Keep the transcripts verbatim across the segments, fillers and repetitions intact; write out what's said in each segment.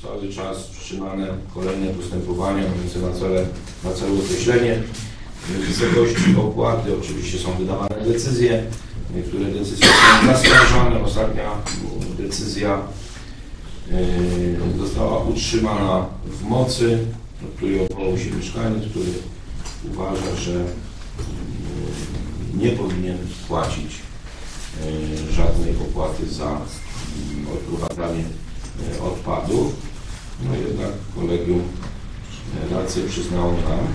cały czas wstrzymane kolejne postępowania mające na, cele, na celu określenie wysokości opłaty. Oczywiście są wydawane decyzje, niektóre decyzje są zaskarżane. Ostatnia decyzja została utrzymana w mocy, do której odwołał się mieszkaniec, który uważa, że nie powinien płacić żadnej opłaty za odprowadzanie odpadów. No jednak kolegium rację przyznało nam.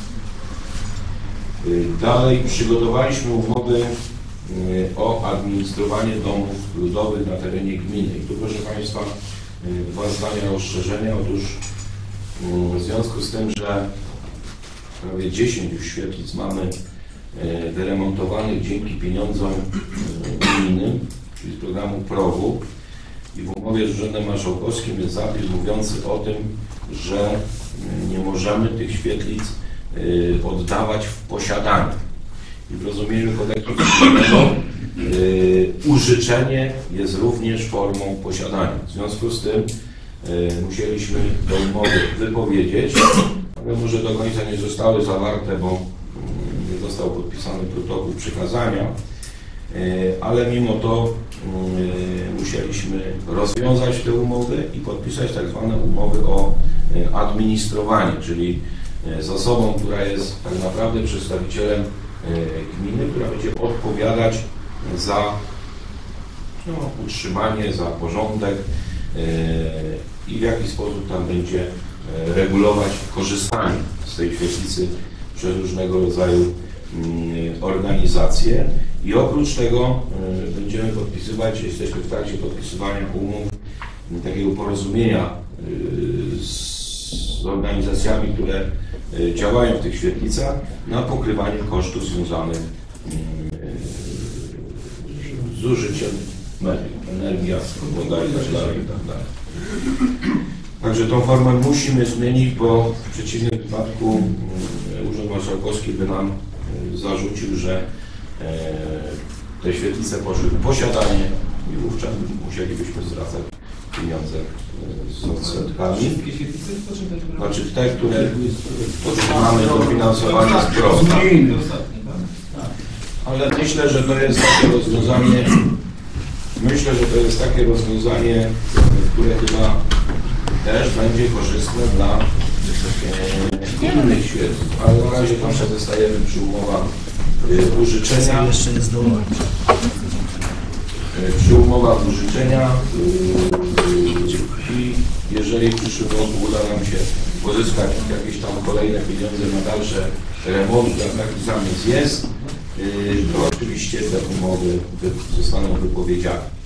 Dalej przygotowaliśmy umowy o administrowanie domów ludowych na terenie gminy. I tu, proszę Państwa, dwa zdania rozszerzenia. Otóż w związku z tym, że prawie dziesięć już świetlic mamy wyremontowanych dzięki pieniądzom unijnym, czyli z programu PROW-u, i w umowie z Urzędem Marszałkowskim jest zapis mówiący o tym, że nie możemy tych świetlic oddawać w posiadanie. I w rozumieniu kodeksu cywilnego użyczenie jest również formą posiadania. W związku z tym musieliśmy tę umowę wypowiedzieć, ale może do końca nie zostały zawarte, bo nie został podpisany protokół przekazania, ale mimo to musieliśmy rozwiązać tę umowę i podpisać tak zwane umowy o administrowanie, czyli z osobą, która jest tak naprawdę przedstawicielem gminy, która będzie odpowiadać za no, utrzymanie, za porządek i w jaki sposób tam będzie regulować korzystanie z tej świetlicy przez różnego rodzaju organizacje. I oprócz tego będziemy podpisywać, jesteśmy w trakcie podpisywania umów, takiego porozumienia z organizacjami, które działają w tych świetlicach na pokrywanie kosztów związanych z zużyciem mediów, energia, woda i tak dalej. Także tą formę musimy zmienić, bo w przeciwnym wypadku Urząd Marszałkowski by nam zarzucił, że te świetlice poszły w posiadanie i wówczas musielibyśmy zwracać pieniądze z odsetkami. Znaczy te, które mamy dofinansowanie z PROW. Ale myślę, że to jest takie rozwiązanie, myślę, że to jest takie rozwiązanie, które chyba też będzie korzystne dla e, innych świetlic. Ale na razie tam się zostajemy przy umowach e, użyczenia. Jeszcze nie zdołałem. E, przy umowach użyczenia e, i jeżeli w przyszłym roku uda nam się pozyskać jakieś tam kolejne pieniądze na dalsze remonty, jak taki zamysł jest, e, to oczywiście te umowy zostaną wypowiedziane.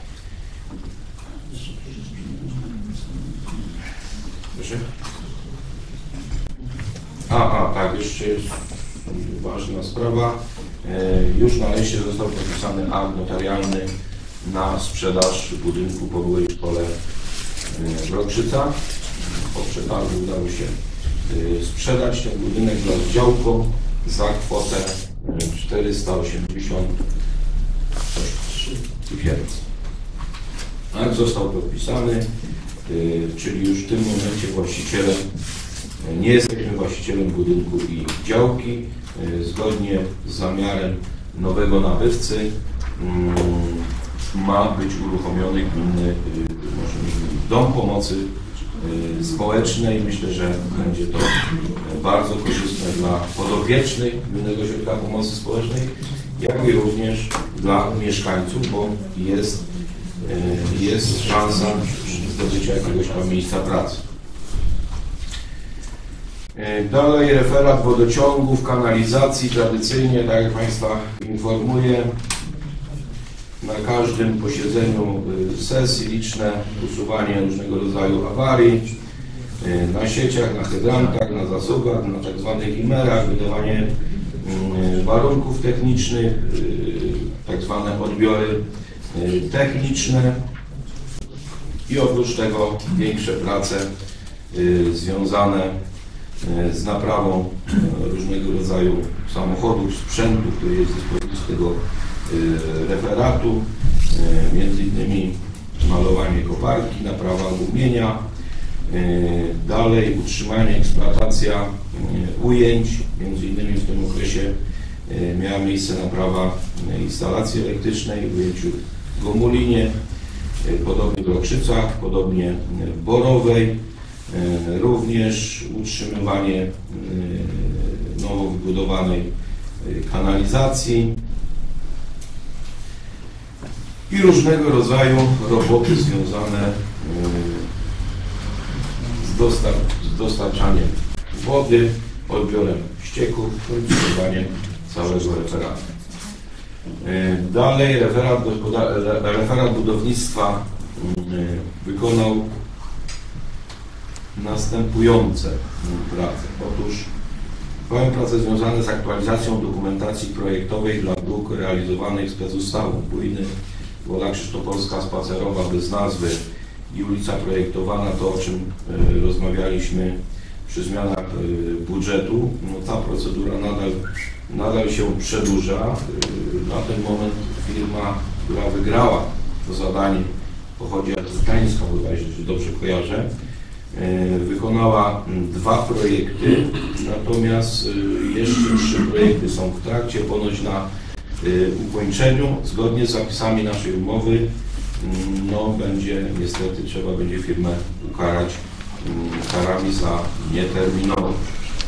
A, a, tak, jeszcze jest ważna sprawa. E, już na lesie został podpisany akt notarialny na sprzedaż budynku po byłej szkole w Rokrzycach. Po przetargu udało się e, sprzedać ten budynek dla oddziałku za kwotę czterysta osiemdziesiąt tysięcy. Akt został podpisany, e, czyli już w tym momencie właścicielem nie jesteśmy właścicielem budynku i działki. Zgodnie z zamiarem nowego nabywcy ma być uruchomiony gminny dom pomocy społecznej. Myślę, że będzie to bardzo korzystne dla podopiecznych Gminnego Ośrodka Pomocy Społecznej, jak i również dla mieszkańców, bo jest, jest szansa zdobycia jakiegoś tam miejsca pracy. Dalej referat wodociągów, kanalizacji. Tradycyjnie, tak jak Państwa informuję, na każdym posiedzeniu sesji liczne usuwanie różnego rodzaju awarii na sieciach, na hydrantach, na zasobach, na tak zwanych imerach, wydawanie warunków technicznych, tak zwane odbiory techniczne i oprócz tego większe prace związane z naprawą różnego rodzaju samochodów, sprzętu, który jest w dyspozycji tego referatu, między innymi malowanie koparki, naprawa gumienia, Dalej utrzymanie, eksploatacja ujęć, między innymi w tym okresie miała miejsce naprawa instalacji elektrycznej w ujęciu w Gomulinie, podobnie w Rokrzycach, podobnie w Borowej, również utrzymywanie nowo wybudowanej kanalizacji i różnego rodzaju roboty związane z, dostar z dostarczaniem wody, odbiorem ścieków, funkcjonowaniem całego referatu. Dalej referat, referat budownictwa wykonał następujące prace. Otóż trwają prace związane z aktualizacją dokumentacji projektowej dla dróg realizowanych specustawą Bujny, Wola Krzysztopolska, Spacerowa bez nazwy i ulica projektowana, to o czym y, rozmawialiśmy przy zmianach y, budżetu. No, ta procedura nadal, nadal się przedłuża. Y, na ten moment firma, która wygrała to zadanie, pochodzi z Gdańska, bodajże, jeśli dobrze kojarzę, y, wykonała dwa projekty, natomiast y, jeszcze trzy projekty są w trakcie, ponoć na y, ukończeniu. Zgodnie z zapisami naszej umowy no będzie, niestety trzeba będzie firmę ukarać karami za nieterminowość.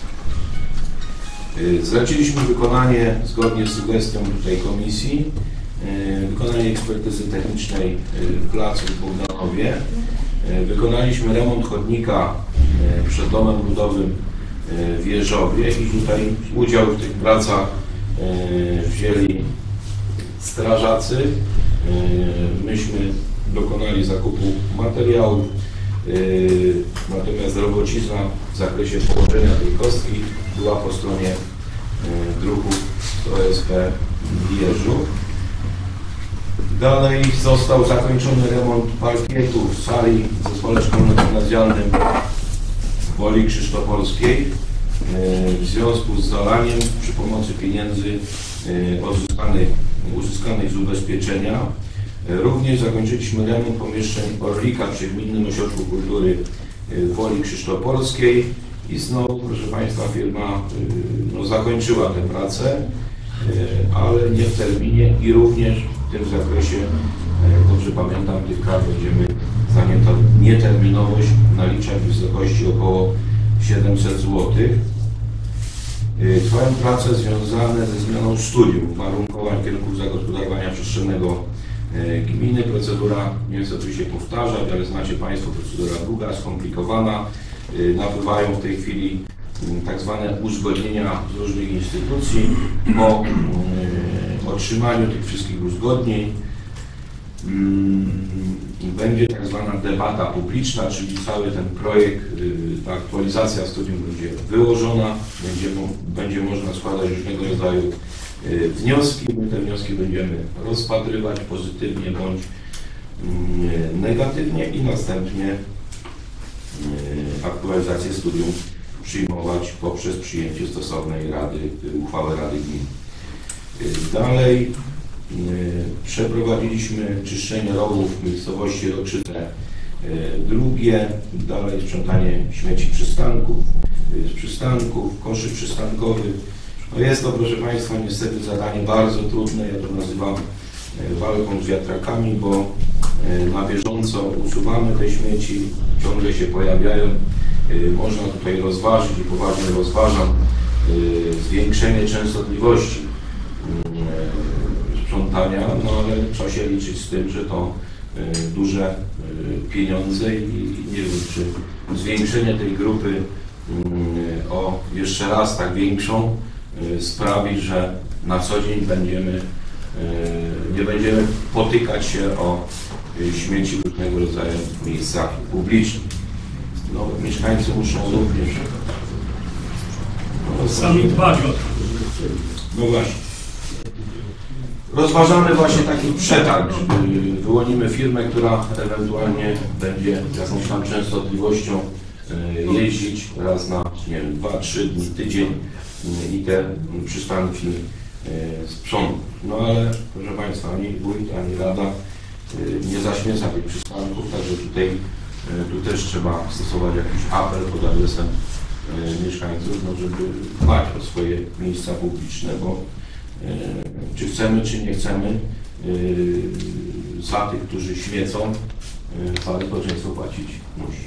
Zleciliśmy wykonanie, zgodnie z sugestią tutaj komisji, wykonanie ekspertyzy technicznej w placu w Bogdanowie. Wykonaliśmy remont chodnika przed domem ludowym w Jeżowie i tutaj udział w tych pracach wzięli strażacy. Myśmy dokonali zakupu materiałów, natomiast robocizna w zakresie położenia tej kostki była po stronie druhów O S P w Jeżu. Dalej został zakończony remont parkietu w sali w zespole szkolno-gimnazjalnym w Woli Krzysztopolskiej w związku z zalaniem przy pomocy pieniędzy uzyskanych, uzyskanych z ubezpieczenia. Również zakończyliśmy remont pomieszczeń Orlika przy Gminnym Ośrodku Kultury w Woli Krzysztopolskiej i znowu, proszę Państwa, firma no, zakończyła tę pracę, ale nie w terminie i również w tym zakresie, jak dobrze pamiętam, tych kar będziemy za nieterminowość naliczać w wysokości około siedemset złotych. Trwają prace związane ze zmianą studium, uwarunkowań kierunków zagospodarowania przestrzennego gminy. Procedura, nie chcę tu się powtarzać, ale znacie Państwo, procedura długa, skomplikowana. Napływają w tej chwili tak zwane uzgodnienia z różnych instytucji. Po otrzymaniu tych wszystkich uzgodnień będzie tak zwana debata publiczna, czyli cały ten projekt, ta aktualizacja studium będzie wyłożona, będzie, będzie można składać różnego rodzaju wnioski. My te wnioski będziemy rozpatrywać pozytywnie bądź negatywnie i następnie aktualizację studium przyjmować poprzez przyjęcie stosownej rady, uchwały Rady Gmin. Dalej przeprowadziliśmy czyszczenie rowów w miejscowości Rokrzyce drugie, dalej sprzątanie śmieci przystanków, przystanków, koszy przystankowych. No jest to, proszę Państwa, niestety zadanie bardzo trudne, ja to nazywam walką z wiatrakami, bo na bieżąco usuwamy te śmieci, ciągle się pojawiają. Można tutaj rozważyć i poważnie rozważam zwiększenie częstotliwości sprzątania, no ale trzeba się liczyć z tym, że to duże pieniądze i nie wiem, czy zwiększenie tej grupy o jeszcze raz tak większą sprawi, że na co dzień będziemy, nie będziemy potykać się o śmieci w różnego rodzaju miejscach publicznych. No, mieszkańcy muszą również no, sami dbać o to. No właśnie. Rozważamy właśnie taki przetarg. Wyłonimy firmę, która ewentualnie będzie z jakąś tam częstotliwością jeździć raz na, nie wiem, dwa, trzy dni, tydzień i te przystanki sprzątać. No ale, proszę Państwa, ani wójt, ani rada nie zaśmieca tych przystanków, także tutaj Tu też trzeba stosować jakiś apel pod adresem mieszkańców, no żeby dbać o swoje miejsca publiczne, bo czy chcemy, czy nie chcemy, za tych, którzy śmiecą, całe społeczeństwo płacić musi.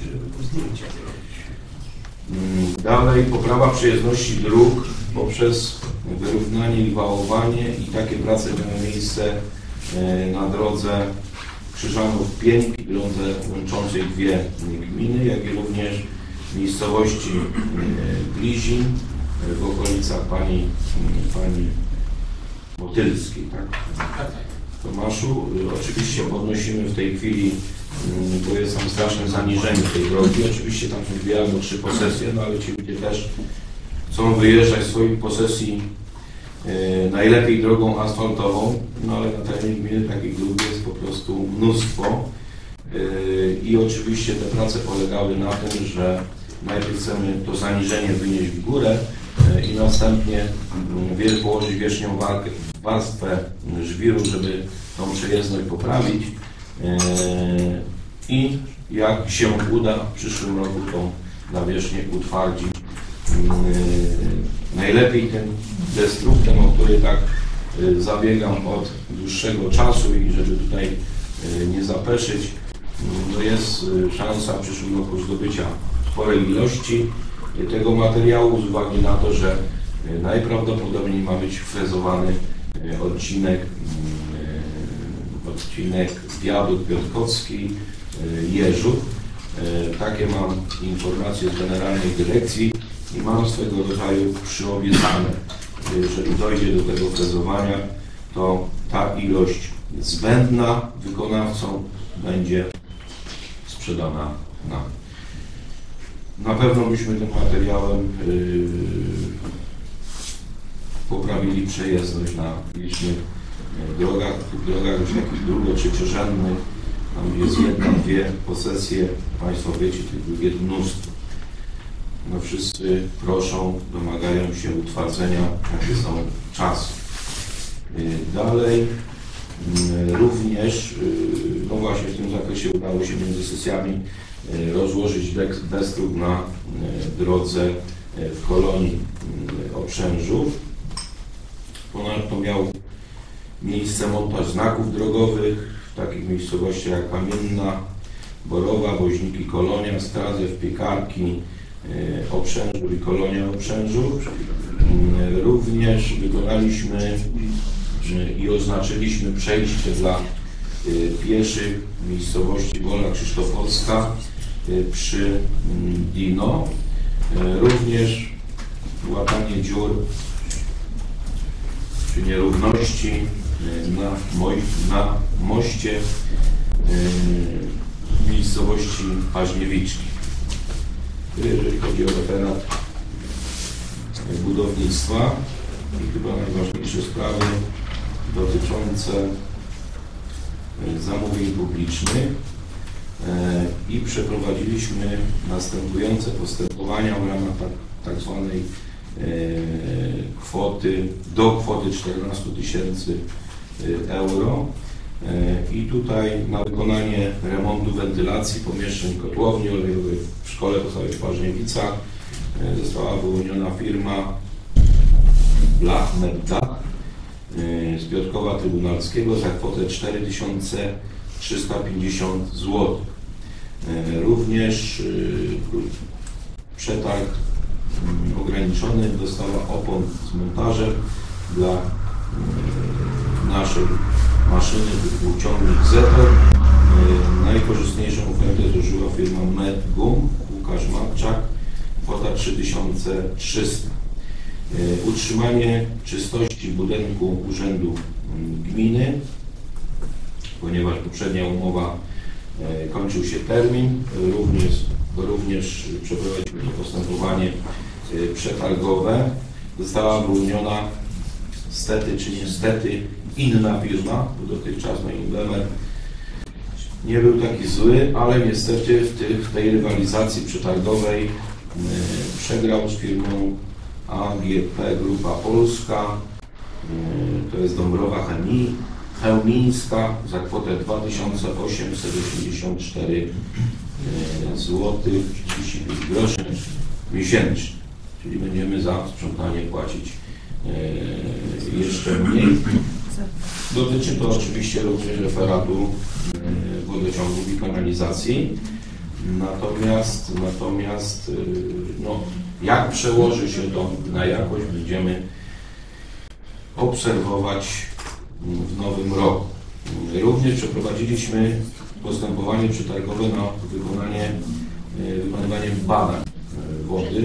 Dalej, poprawa przejezdności dróg poprzez wyrównanie i wałowanie, i takie prace miały miejsce na drodze Krzyżanów-Pieńk, drodze łączącej dwie gminy, jak i również w miejscowości Blizin w okolicach pani, pani Motylskiej, tak? Tomaszu, oczywiście podnosimy w tej chwili, bo jest tam straszne zaniżenie tej drogi. Oczywiście tam są dwie albo trzy posesje, no ale ci ludzie też chcą wyjeżdżać z swoich posesji e, najlepiej drogą asfaltową, no ale na terenie gminy takich dróg jest po prostu mnóstwo. E, I oczywiście te prace polegały na tym, że najpierw chcemy to zaniżenie wynieść w górę e, i następnie wiel, położyć wierzchnią warstwę żwiru, żeby tą przejezdność poprawić. E, I jak się uda, w przyszłym roku tą nawierzchnię utwardzić. Najlepiej tym destruktem, o który tak zabiegam od dłuższego czasu i żeby tutaj nie zapeszyć, to jest szansa w przyszłym roku zdobycia sporej ilości tego materiału z uwagi na to, że najprawdopodobniej ma być frezowany odcinek, odcinek Wiadukt Piotrkowski, Jeżów. Takie mam informacje z Generalnej Dyrekcji i mam swego rodzaju przyobiecane. Jeżeli dojdzie do tego frezowania, to ta ilość zbędna wykonawcom będzie sprzedana nam. Na pewno byśmy tym materiałem yy, poprawili przejezdność na licznych drogach, drogach już takich drugo- trzeciorzędnych, tam gdzie jest jedna, dwie posesje, Państwo wiecie, tych dróg jest mnóstwo. No wszyscy proszą, domagają się utwardzenia, jakie są czasy. Dalej, również, no właśnie w tym zakresie udało się między sesjami rozłożyć destruk na drodze w kolonii Oprzężów. Ponadto miał miejsce montaż znaków drogowych w takich miejscowościach jak Kamienna, Borowa, Woźniki, Kolonia, Stradzew, Piekarki, Oprzężów i Kolonia Oprzężów. Również wykonaliśmy i oznaczyliśmy przejście dla pieszych w miejscowości Wola Krzysztofowska przy Dino. Również łatanie dziur czy nierówności na, moj, na moście w miejscowości Paźniewiczki. Jeżeli chodzi o referat budownictwa i chyba najważniejsze sprawy dotyczące zamówień publicznych i przeprowadziliśmy następujące postępowania w ramach tak, tak zwanej kwoty do kwoty czternastu tysięcy euro. I tutaj na wykonanie remontu wentylacji pomieszczeń kotłowni olejowej w szkole podstawowej w Paźniewicach została wyłoniona firma Blachner Dach z Piotrkowa Trybunalskiego za kwotę cztery tysiące trzysta pięćdziesiąt złotych. Również przetarg ograniczony dostała opon z montażem dla naszej maszyny typu ciągnik Zetor. Najkorzystniejszą ofertę złożyła firma Medgum, Łukasz Matczak, kwota trzy tysiące trzysta. Utrzymanie czystości budynku Urzędu Gminy, ponieważ poprzednia umowa kończył się termin, również, również przeprowadziliśmy postępowanie przetargowe. Została wyłoniona stety czy niestety inna firma, bo dotychczas Meinlemer nie był taki zły, ale niestety w, tych, w tej rywalizacji przetargowej y, przegrał z firmą A G P Grupa Polska, y, to jest Dąbrowa Chemii, Chełmińska za kwotę dwa tysiące osiemset osiemdziesiąt cztery złotych trzydzieści pięć groszy miesięcznie, czyli będziemy za sprzątanie płacić jeszcze mniej. Dotyczy to oczywiście również referatu wodociągów i kanalizacji. Natomiast, natomiast no, jak przełoży się to na jakość, będziemy obserwować w nowym roku. Również przeprowadziliśmy postępowanie przetargowe na wykonanie, wykonywanie badań wody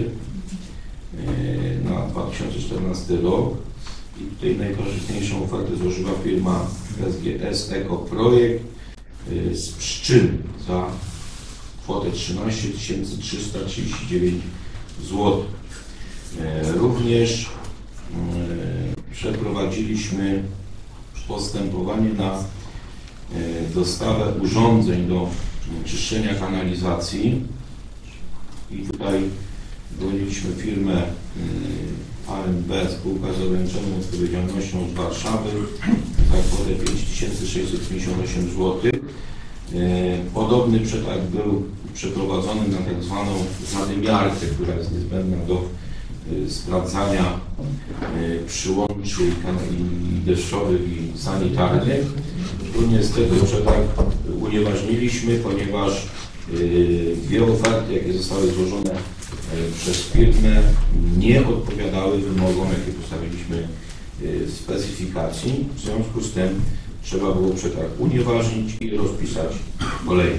na dwa tysiące czternasty rok. I tutaj najkorzystniejszą ofertę złożyła firma S G S Eko Projekt z Pszczyny za kwotę trzynaście tysięcy trzysta trzydzieści dziewięć złotych. Również przeprowadziliśmy postępowanie na dostawę urządzeń do czyszczenia kanalizacji i tutaj goniliśmy firmę A M B, spółka z ograniczoną odpowiedzialnością z Warszawy za kwotę pięć tysięcy sześćset pięćdziesiąt osiem złotych. Podobny przetarg był przeprowadzony na tak zwaną zadymiarkę, która jest niezbędna do sprawdzania przyłączy i deszczowych i sanitarnych. Tu niestety przetarg unieważniliśmy, ponieważ dwie oferty, jakie zostały złożone przez firmę, nie odpowiadały wymogom, jakie postawiliśmy w specyfikacji. W związku z tym trzeba było przetarg unieważnić i rozpisać kolejny.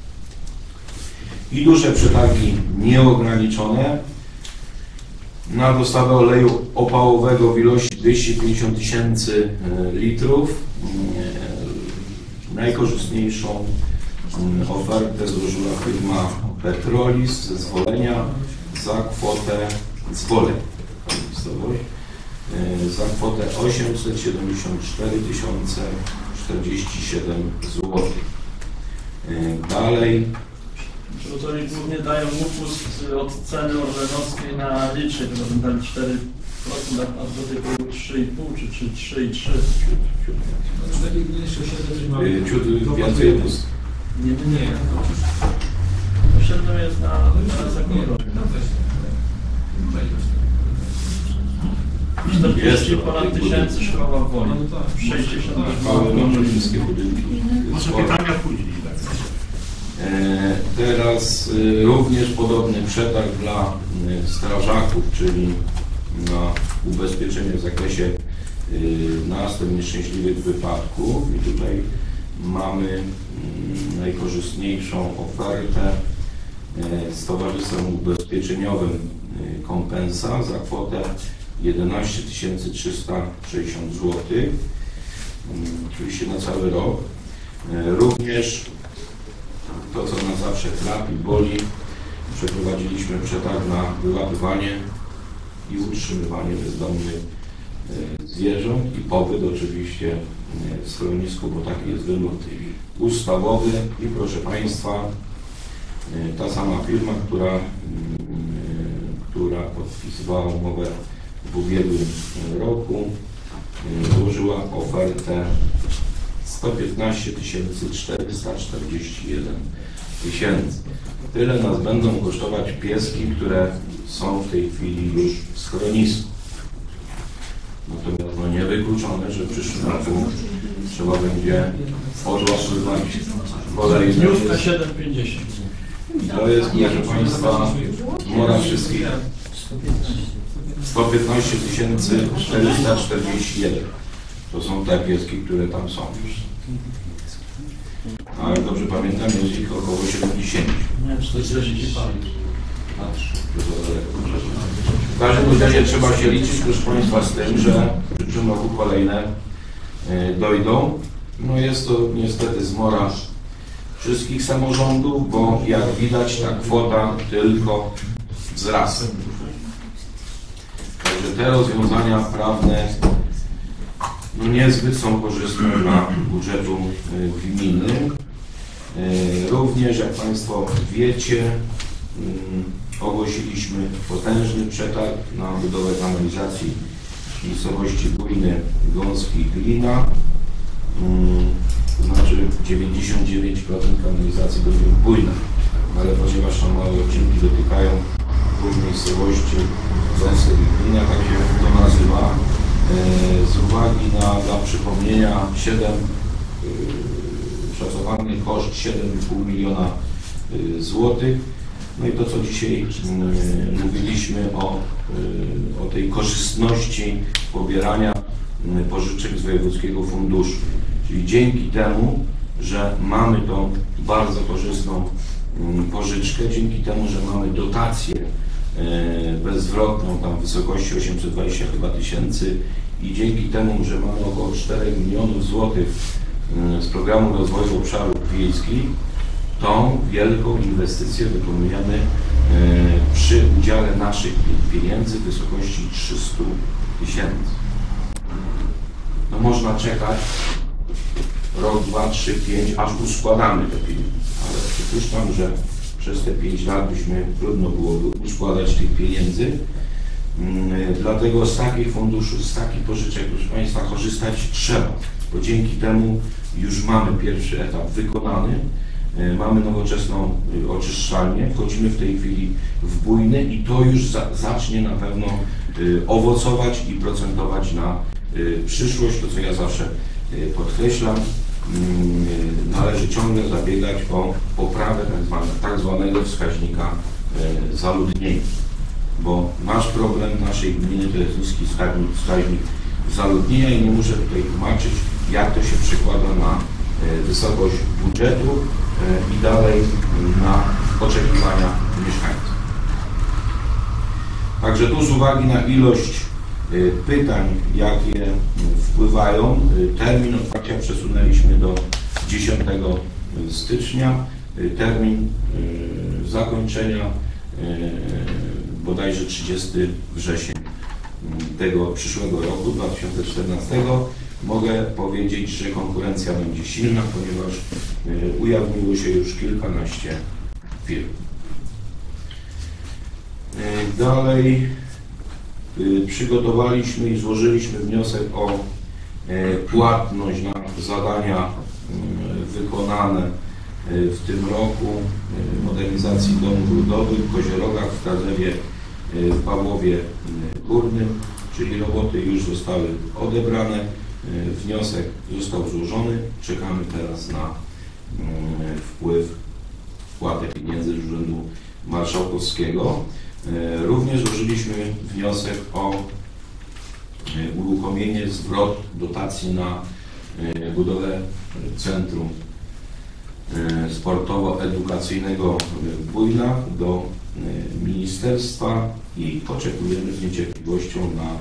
I duże przetargi nieograniczone na dostawę oleju opałowego w ilości dwieście pięćdziesiąt tysięcy litrów. Najkorzystniejszą ofertę złożyła firma Petrolis ze Zwolenia za kwotę zwoleń, za kwotę osiemset siedemdziesiąt cztery tysiące czterdzieści siedem złotych. Dalej. Bo to oni głównie dają upust od ceny orlenowskiej na liczek, bo tam cztery procent, a do tej pory trzy i pół czy trzy i trzy. Ciut więcej upust. Nie, nie, nie. Osiedle jest na, na zakupę. czterdzieści ponad tysięcy szkoła w Woli. sześćdziesiąt Szkoły, może wszystkie budynki. Może pytania później. E, teraz e, również podobny przetarg dla e, strażaków, czyli na ubezpieczenie w zakresie e, następstw nieszczęśliwych wypadków. I tutaj mamy m, najkorzystniejszą ofertę e, z Towarzystwem Ubezpieczeniowym e, Kompensa za kwotę jedenaście tysięcy trzysta sześćdziesiąt złotych, oczywiście na cały rok. E, również to, co nas zawsze trapi, boli, przeprowadziliśmy przetarg na wyłapywanie i utrzymywanie bezdomnych zwierząt i pobyt oczywiście w schronisku, bo taki jest wymóg ustawowy. I proszę Państwa, ta sama firma, która, która podpisywała umowę w ubiegłym roku, złożyła ofertę sto piętnaście tysięcy czterysta czterdzieści jeden tysięcy. Tyle nas będą kosztować pieski, które są w tej chwili już w schronisku. Natomiast no niewykluczone, że w przyszłym roku trzeba będzie odłapywać kolejne. Dniówka siedem pięćdziesiąt. I to jest, proszę Państwa, zmora wszystkich. sto piętnaście tysięcy czterysta czterdzieści jeden. To są te pieski, które tam są. A jak dobrze pamiętam, jest ich około siedemdziesiąt. Nie, czterdzieści parę. W każdym razie trzeba się liczyć, proszę Państwa, z tym, że w przyszłym roku kolejne dojdą. No jest to niestety zmora wszystkich samorządów, bo jak widać ta kwota tylko wzrasta. Także te rozwiązania prawne no niezbyt są korzystne dla budżetu gminy. Również, jak Państwo wiecie, ogłosiliśmy potężny przetarg na budowę kanalizacji w miejscowości Bujny, Gąski, Glina. To znaczy dziewięćdziesiąt dziewięć procent kanalizacji będzie w Bujnach. ale ponieważ tam małe odcinki dotykają dwóch miejscowości, Zęsek i Gmina, tak się to nazywa, z uwagi na, dla przypomnienia siedem, szacowany koszt siedem i pół miliona złotych. No i to, co dzisiaj mówiliśmy o, o tej korzystności pobierania pożyczek z Wojewódzkiego Funduszu. Czyli dzięki temu, że mamy tą bardzo korzystną pożyczkę, dzięki temu, że mamy dotację bezzwrotną tam w wysokości osiemset dwadzieścia chyba tysięcy i dzięki temu, że mamy około czterech milionów złotych z Programu Rozwoju Obszarów Wiejskich, tą wielką inwestycję wykonujemy przy udziale naszych pieniędzy w wysokości trzystu tysięcy. No można czekać rok, dwa, trzy, pięć, aż uskładamy te pieniądze, ale przypuszczam, że przez te pięć lat byśmy trudno byłoby uskładać tych pieniędzy. Dlatego z takich funduszy, z takich pożyczek, proszę Państwa, korzystać trzeba, bo dzięki temu już mamy pierwszy etap wykonany, mamy nowoczesną oczyszczalnię, wchodzimy w tej chwili w bujny i to już za, zacznie na pewno owocować i procentować na przyszłość, to co ja zawsze podkreślam. Należy ciągle zabiegać o poprawę tak, zwane, tak zwanego wskaźnika zaludnienia, bo nasz problem naszej gminy to jest niski wskaźnik, wskaźnik zaludnienia i nie muszę tutaj tłumaczyć, jak to się przekłada na wysokość budżetu i dalej na oczekiwania mieszkańców. Także tu z uwagi na ilość pytań, jakie wpływają, termin otwarcia przesunęliśmy do dziesiątego stycznia, termin zakończenia bodajże trzydziestego września tego przyszłego roku, dwa tysiące czternastego. Mogę powiedzieć, że konkurencja będzie silna, ponieważ ujawniło się już kilkanaście firm. Dalej przygotowaliśmy i złożyliśmy wniosek o płatność na zadania wykonane w tym roku modernizacji domów ludowych w Kozierogach, w Tarzewie, w Pawłowie Górnym, czyli roboty już zostały odebrane, wniosek został złożony, czekamy teraz na wpływ, wpłatę pieniędzy z Urzędu Marszałkowskiego. Również złożyliśmy wniosek o uruchomienie zwrot dotacji na budowę Centrum Sportowo-Edukacyjnego w Bujnach do Ministerstwa i oczekujemy z niecierpliwością na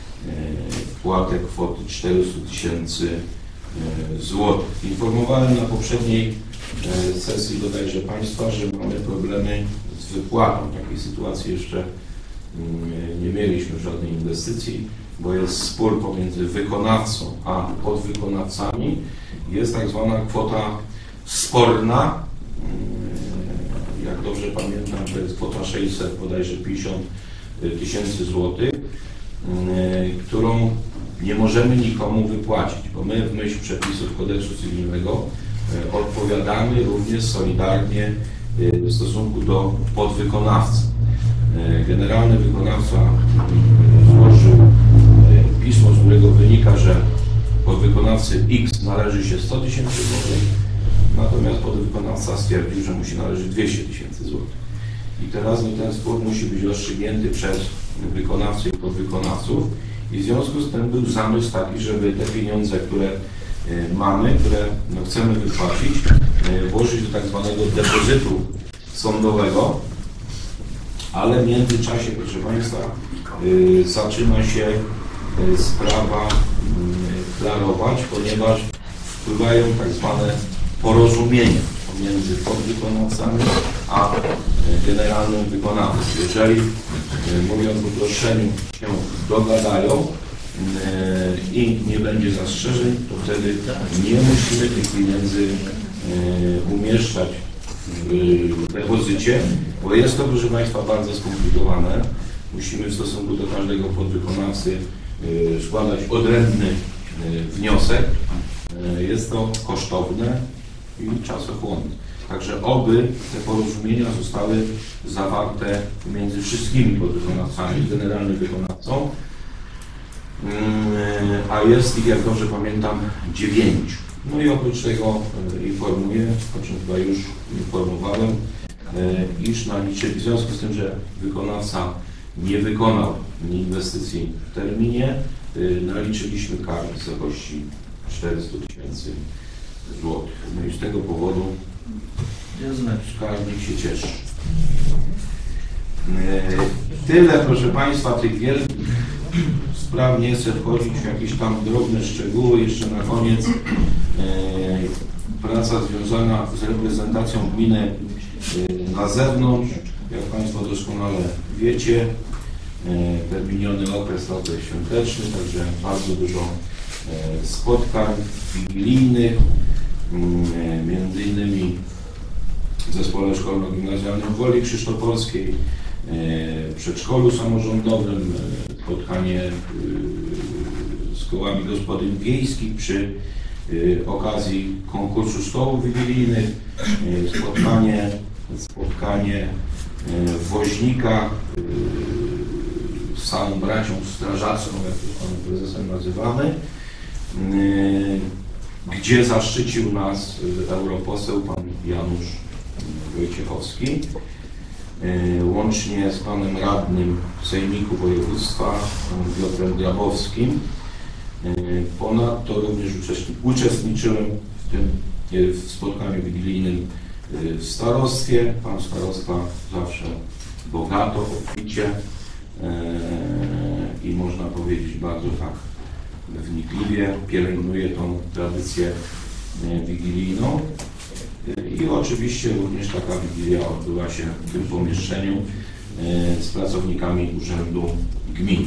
wpłatę kwoty czterysta tysięcy złotych. Informowałem na poprzedniej sesji bodajże Państwa, że mamy problemy z wypłatą. Takiej sytuacji jeszcze nie mieliśmy w żadnej inwestycji, bo jest spór pomiędzy wykonawcą a podwykonawcami. Jest tak zwana kwota sporna. Jak dobrze pamiętam, to jest kwota sześćset bodajże pięćdziesiąt tysięcy złotych, którą nie możemy nikomu wypłacić, bo my w myśl przepisów kodeksu cywilnego odpowiadamy również solidarnie w stosunku do podwykonawcy. Generalny wykonawca złożył pismo, z którego wynika, że podwykonawcy X należy się sto tysięcy złotych, natomiast podwykonawca stwierdził, że musi należeć dwieście tysięcy złotych. I teraz no, ten spór musi być rozstrzygnięty przez wykonawcę i podwykonawców i w związku z tym był zamysł taki, żeby te pieniądze, które mamy, które no, chcemy wypłacić, włożyć do tak zwanego depozytu sądowego, ale w międzyczasie, proszę Państwa, zaczyna się sprawa klarować, ponieważ wpływają tak zwane porozumienia pomiędzy podwykonawcami a generalnym wykonawcą. Jeżeli, mówiąc w uproszczeniu, się dogadają i nie będzie zastrzeżeń, to wtedy nie musimy tych pieniędzy umieszczać w depozycie, bo jest to, proszę Państwa, bardzo skomplikowane. Musimy w stosunku do każdego podwykonawcy składać odrębny wniosek. Jest to kosztowne i czasochłonne. Także oby te porozumienia zostały zawarte między wszystkimi podwykonawcami, generalnym wykonawcą, a jest ich, jak dobrze pamiętam, dziewięciu. No i oprócz tego informuję, o czym chyba już informowałem, iż naliczyli, w związku z tym, że wykonawca nie wykonał inwestycji w terminie, naliczyliśmy kar w wysokości czterysta tysięcy złotych. No i z tego powodu skarbnik się cieszy. Tyle, proszę Państwa, tych wielkich spraw. Nie chcę wchodzić w jakieś tam drobne szczegóły. Jeszcze na koniec praca związana z reprezentacją gminy na zewnątrz. Jak Państwo doskonale wiecie, ten miniony okres, okres świąteczny, także bardzo dużo spotkań wigilijnych, między innymi w Zespole Szkolno-Gimnazjalnym w Woli Krzysztofowskiej, w przedszkolu samorządowym, spotkanie z kołami gospodyń wiejskich przy okazji konkursu stołów wigilijnych, spotkanie, spotkanie w Woźnikach z całą bracią strażacką, jak to panem prezesem nazywamy, gdzie zaszczycił nas europoseł pan Janusz Wojciechowski, łącznie z panem radnym Sejmiku Województwa, panem Piotrem Grabowskim. Ponadto również uczestniczyłem w tym w spotkaniu wigilijnym w starostwie. Pan starosta zawsze bogato, obficie i można powiedzieć bardzo tak wnikliwie pielęgnuje tą tradycję wigilijną. I oczywiście również taka wigilia odbyła się w tym pomieszczeniu z pracownikami Urzędu Gminy.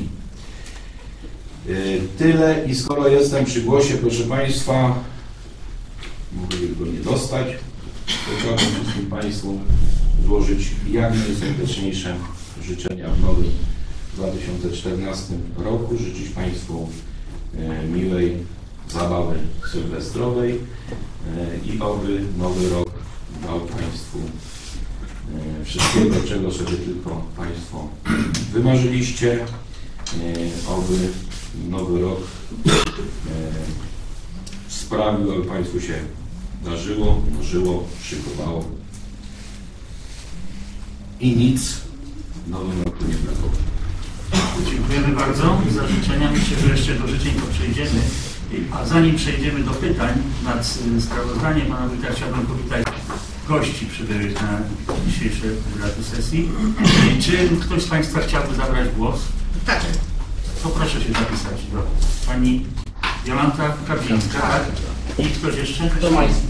Tyle i skoro jestem przy głosie, proszę Państwa, mogę go nie dostać, to chciałbym wszystkim Państwu złożyć jak najserdeczniejsze życzenia w nowym dwa tysiące czternastym roku. Życzyć Państwu miłej zabawy sylwestrowej i oby nowy rok dał Państwu wszystkiego, czego sobie tylko Państwo wymarzyliście. Oby nowy rok sprawił, aby Państwu się darzyło, żyło, szykowało i nic w nowym roku nie brakowało. Dziękujemy bardzo za życzenia. Myślę, że jeszcze do życzeń to przejdziemy. A zanim przejdziemy do pytań nad sprawozdaniem pana wójta, chciałbym powitać gości przybyłych na dzisiejsze obrady sesji. Czy ktoś z Państwa chciałby zabrać głos? Tak. To proszę się zapisać do pani Jolanta Kawińska, tak? I ktoś jeszcze? Tomański.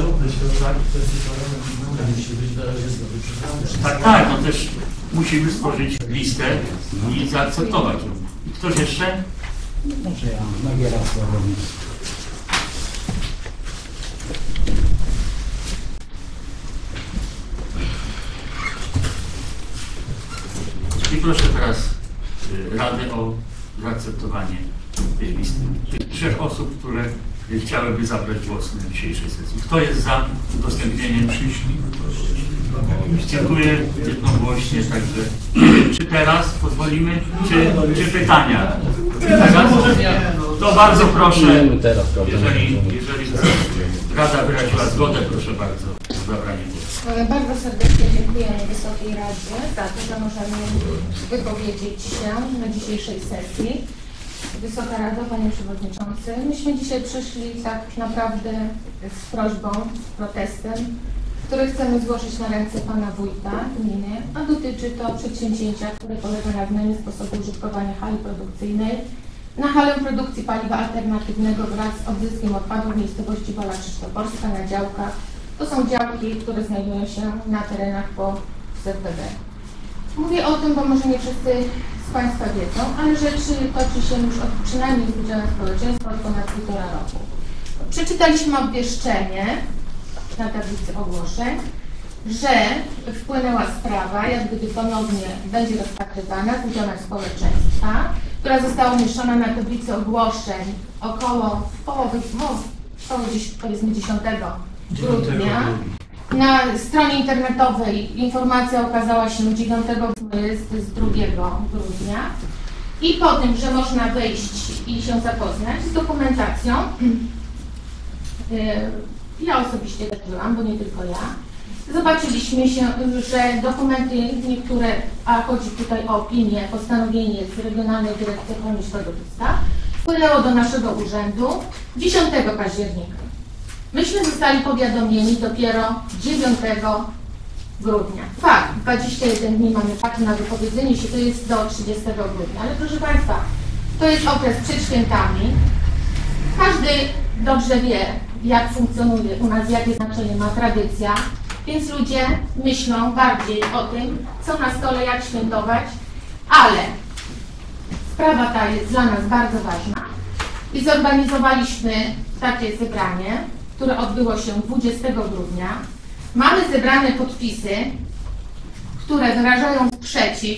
Tak, tak, no też musimy stworzyć listę i zaakceptować ją. I ktoś jeszcze? Może ja, Magiera Sławomir. I proszę teraz y, Radę o zaakceptowanie tej listy. Tych trzech osób, które y, chciałyby zabrać głos na dzisiejszej sesji. Kto jest za udostępnieniem? Dziękuję jednogłośnie, także czy teraz pozwolimy, czy, czy pytania? Teraz? To bardzo proszę, jeżeli, jeżeli Rada wyraziła zgodę, proszę bardzo o zabranie głosu. Bardzo serdecznie dziękujemy Wysokiej Radzie za to, że możemy wypowiedzieć się na dzisiejszej sesji. Wysoka Rado, Panie Przewodniczący, myśmy dzisiaj przyszli tak naprawdę z prośbą, z protestem, który chcemy złożyć na ręce Pana Wójta Gminy, a dotyczy to przedsięwzięcia, które polega na zmianie sposobu użytkowania hali produkcyjnej na halę produkcji paliwa alternatywnego wraz z odzyskiem odpadów w miejscowości Wola Krzysztoforska na działkach. To są działki, które znajdują się na terenach po Z P D. Mówię o tym, bo może nie wszyscy z Państwa wiedzą, ale rzecz toczy się już od przynajmniej z udziałem społeczeństwa od ponad półtora roku. Przeczytaliśmy obwieszczenie na tablicy ogłoszeń, że wpłynęła sprawa, jak gdyby ponownie będzie rozpatrywana z udziałem społeczeństwa, która została umieszczona na tablicy ogłoszeń około w połowie, no, około dziesiątego grudnia Na stronie internetowej informacja ukazała się dziewiątego, jest z drugiego grudnia. I po tym, że można wejść i się zapoznać z dokumentacją, ja osobiście też byłam, bo nie tylko ja, zobaczyliśmy się, że dokumenty niektóre, a chodzi tutaj o opinię, postanowienie z Regionalnej Dyrekcji Ochrony Środowiska, wpłynęło do naszego urzędu dziesiątego października. Myśmy zostali powiadomieni dopiero dziewiątego grudnia. Fakt, dwadzieścia jeden dni mamy fakt na wypowiedzenie się, to jest do trzydziestego grudnia. Ale proszę Państwa, to jest okres przed świętami. Każdy dobrze wie, jak funkcjonuje u nas, jakie znaczenie ma tradycja, więc ludzie myślą bardziej o tym, co na stole, jak świętować, ale sprawa ta jest dla nas bardzo ważna i zorganizowaliśmy takie zebranie, które odbyło się dwudziestego grudnia. Mamy zebrane podpisy, które wyrażają sprzeciw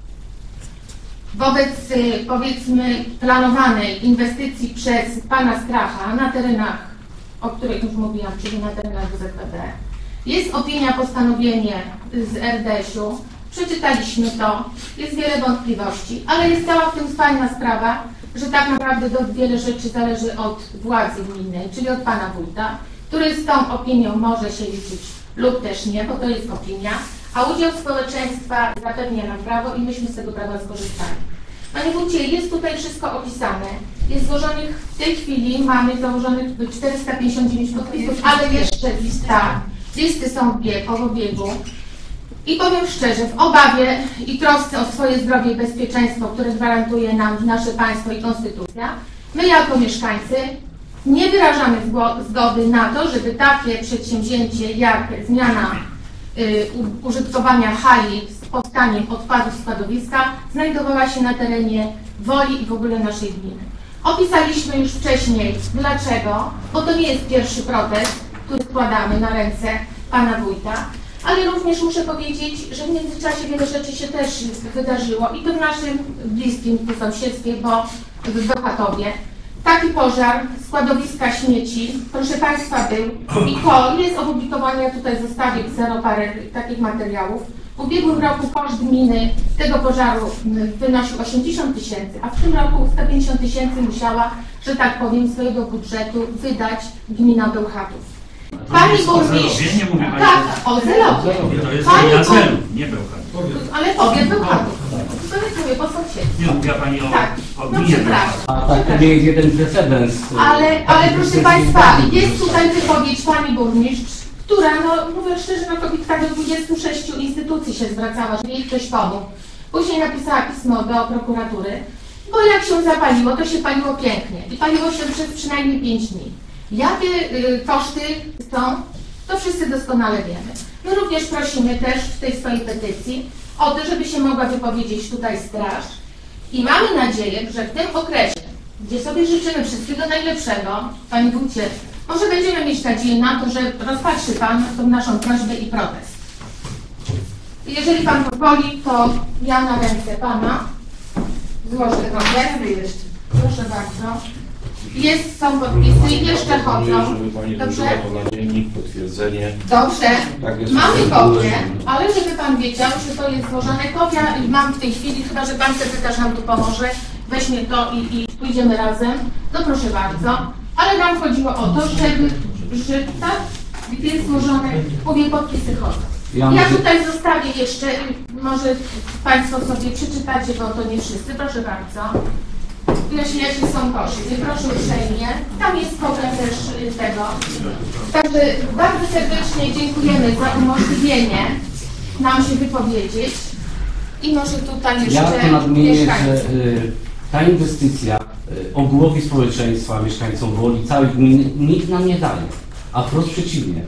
wobec, powiedzmy, planowanej inwestycji przez pana Stracha na terenach, o których już mówiłam, czyli na terenach W Z P B. Jest opinia, postanowienie z R D S-u, przeczytaliśmy to, jest wiele wątpliwości, ale jest cała w tym fajna sprawa, że tak naprawdę do wiele rzeczy zależy od władzy gminnej, czyli od pana wójta, który z tą opinią może się liczyć lub też nie, bo to jest opinia, a udział społeczeństwa zapewnia nam prawo i myśmy z tego prawa skorzystali. Panie wójcie, jest tutaj wszystko opisane. Jest złożonych, w tej chwili mamy założonych czterysta pięćdziesiąt dziewięć podpisów, ale jeszcze lista, listy są w biegu, w obiegu. I powiem szczerze, w obawie i trosce o swoje zdrowie i bezpieczeństwo, które gwarantuje nam nasze państwo i konstytucja, my jako mieszkańcy nie wyrażamy zgody na to, żeby takie przedsięwzięcie jak zmiana y, użytkowania hali z powstaniem odpadów składowiska znajdowała się na terenie Woli i w ogóle naszej gminy. Opisaliśmy już wcześniej dlaczego, bo to nie jest pierwszy protest, który składamy na ręce pana wójta, ale również muszę powiedzieć, że w międzyczasie wiele rzeczy się też wydarzyło i to w naszym bliskim sąsiedztwie, bo w Bełchatowie taki pożar składowiska śmieci, proszę Państwa, był i to jest opublikowane, ja tutaj zostawię zero parę takich materiałów. W ubiegłym roku koszt gminy tego pożaru wynosił osiemdziesiąt tysięcy, a w tym roku sto pięćdziesiąt tysięcy musiała, że tak powiem, swojego budżetu wydać gmina Bełchatów. Pani burmistrz, nie mówię Pani tak, o Zelowie. To jest Pani ja bur- Zelu, nie Bełchatów. Ale powiat Bełchatów. To nie mówię, po sąsiedztwie. Nie mówiła Pani o, Tak, o no gminie przepraszam. A tak, to nie jest jeden precedens. Ale, ale proszę Państwa, jest tutaj wypowiedź Pani burmistrz, która, no mówię szczerze, no kobitka do dwudziestu sześciu instytucji się zwracała, że jej ktoś pomógł. Później napisała pismo do prokuratury, bo jak się zapaliło, to się paliło pięknie i paliło się przez przynajmniej pięć dni. Jakie y, koszty są, to wszyscy doskonale wiemy. My również prosimy też w tej swojej petycji o to, żeby się mogła wypowiedzieć tutaj straż i mamy nadzieję, że w tym okresie, gdzie sobie życzymy wszystkiego najlepszego, Panie Wójcie, może będziemy mieć nadzieję na to, że rozpatrzy Pan tą naszą prośbę i protest. Jeżeli Pan pozwoli, to ja na ręce Pana złożę protest. Proszę bardzo. Jest, są podpisy i jeszcze chodzą. Żeby Pani Dobrze? włożyła to na dziennik, potwierdzenie. Dobrze. Tak jest. Mamy kopię, ale żeby Pan wiedział, że to jest złożone kopia i mam w tej chwili, chyba że Pan sekretarz nam tu pomoże, weźmie to i, i pójdziemy razem, to proszę bardzo. Ale nam chodziło o to, żeby, że tak, gdy jest złożone, mówię, podpisy chodzą. Ja Ja może- tutaj zostawię jeszcze, może Państwo sobie przeczytacie, bo to nie wszyscy, proszę bardzo. Jeśli jakieś są koszty, proszę uprzejmie. Tam jest kopia też y, tego. Także bardzo serdecznie dziękujemy za umożliwienie nam się wypowiedzieć. I może tutaj jeszcze Ja to nadmienię, że mieszkańcy. y, ta inwestycja y, ogółowi społeczeństwa, mieszkańcom Woli, całej gminy, nikt nam nie daje. A wprost przeciwnie.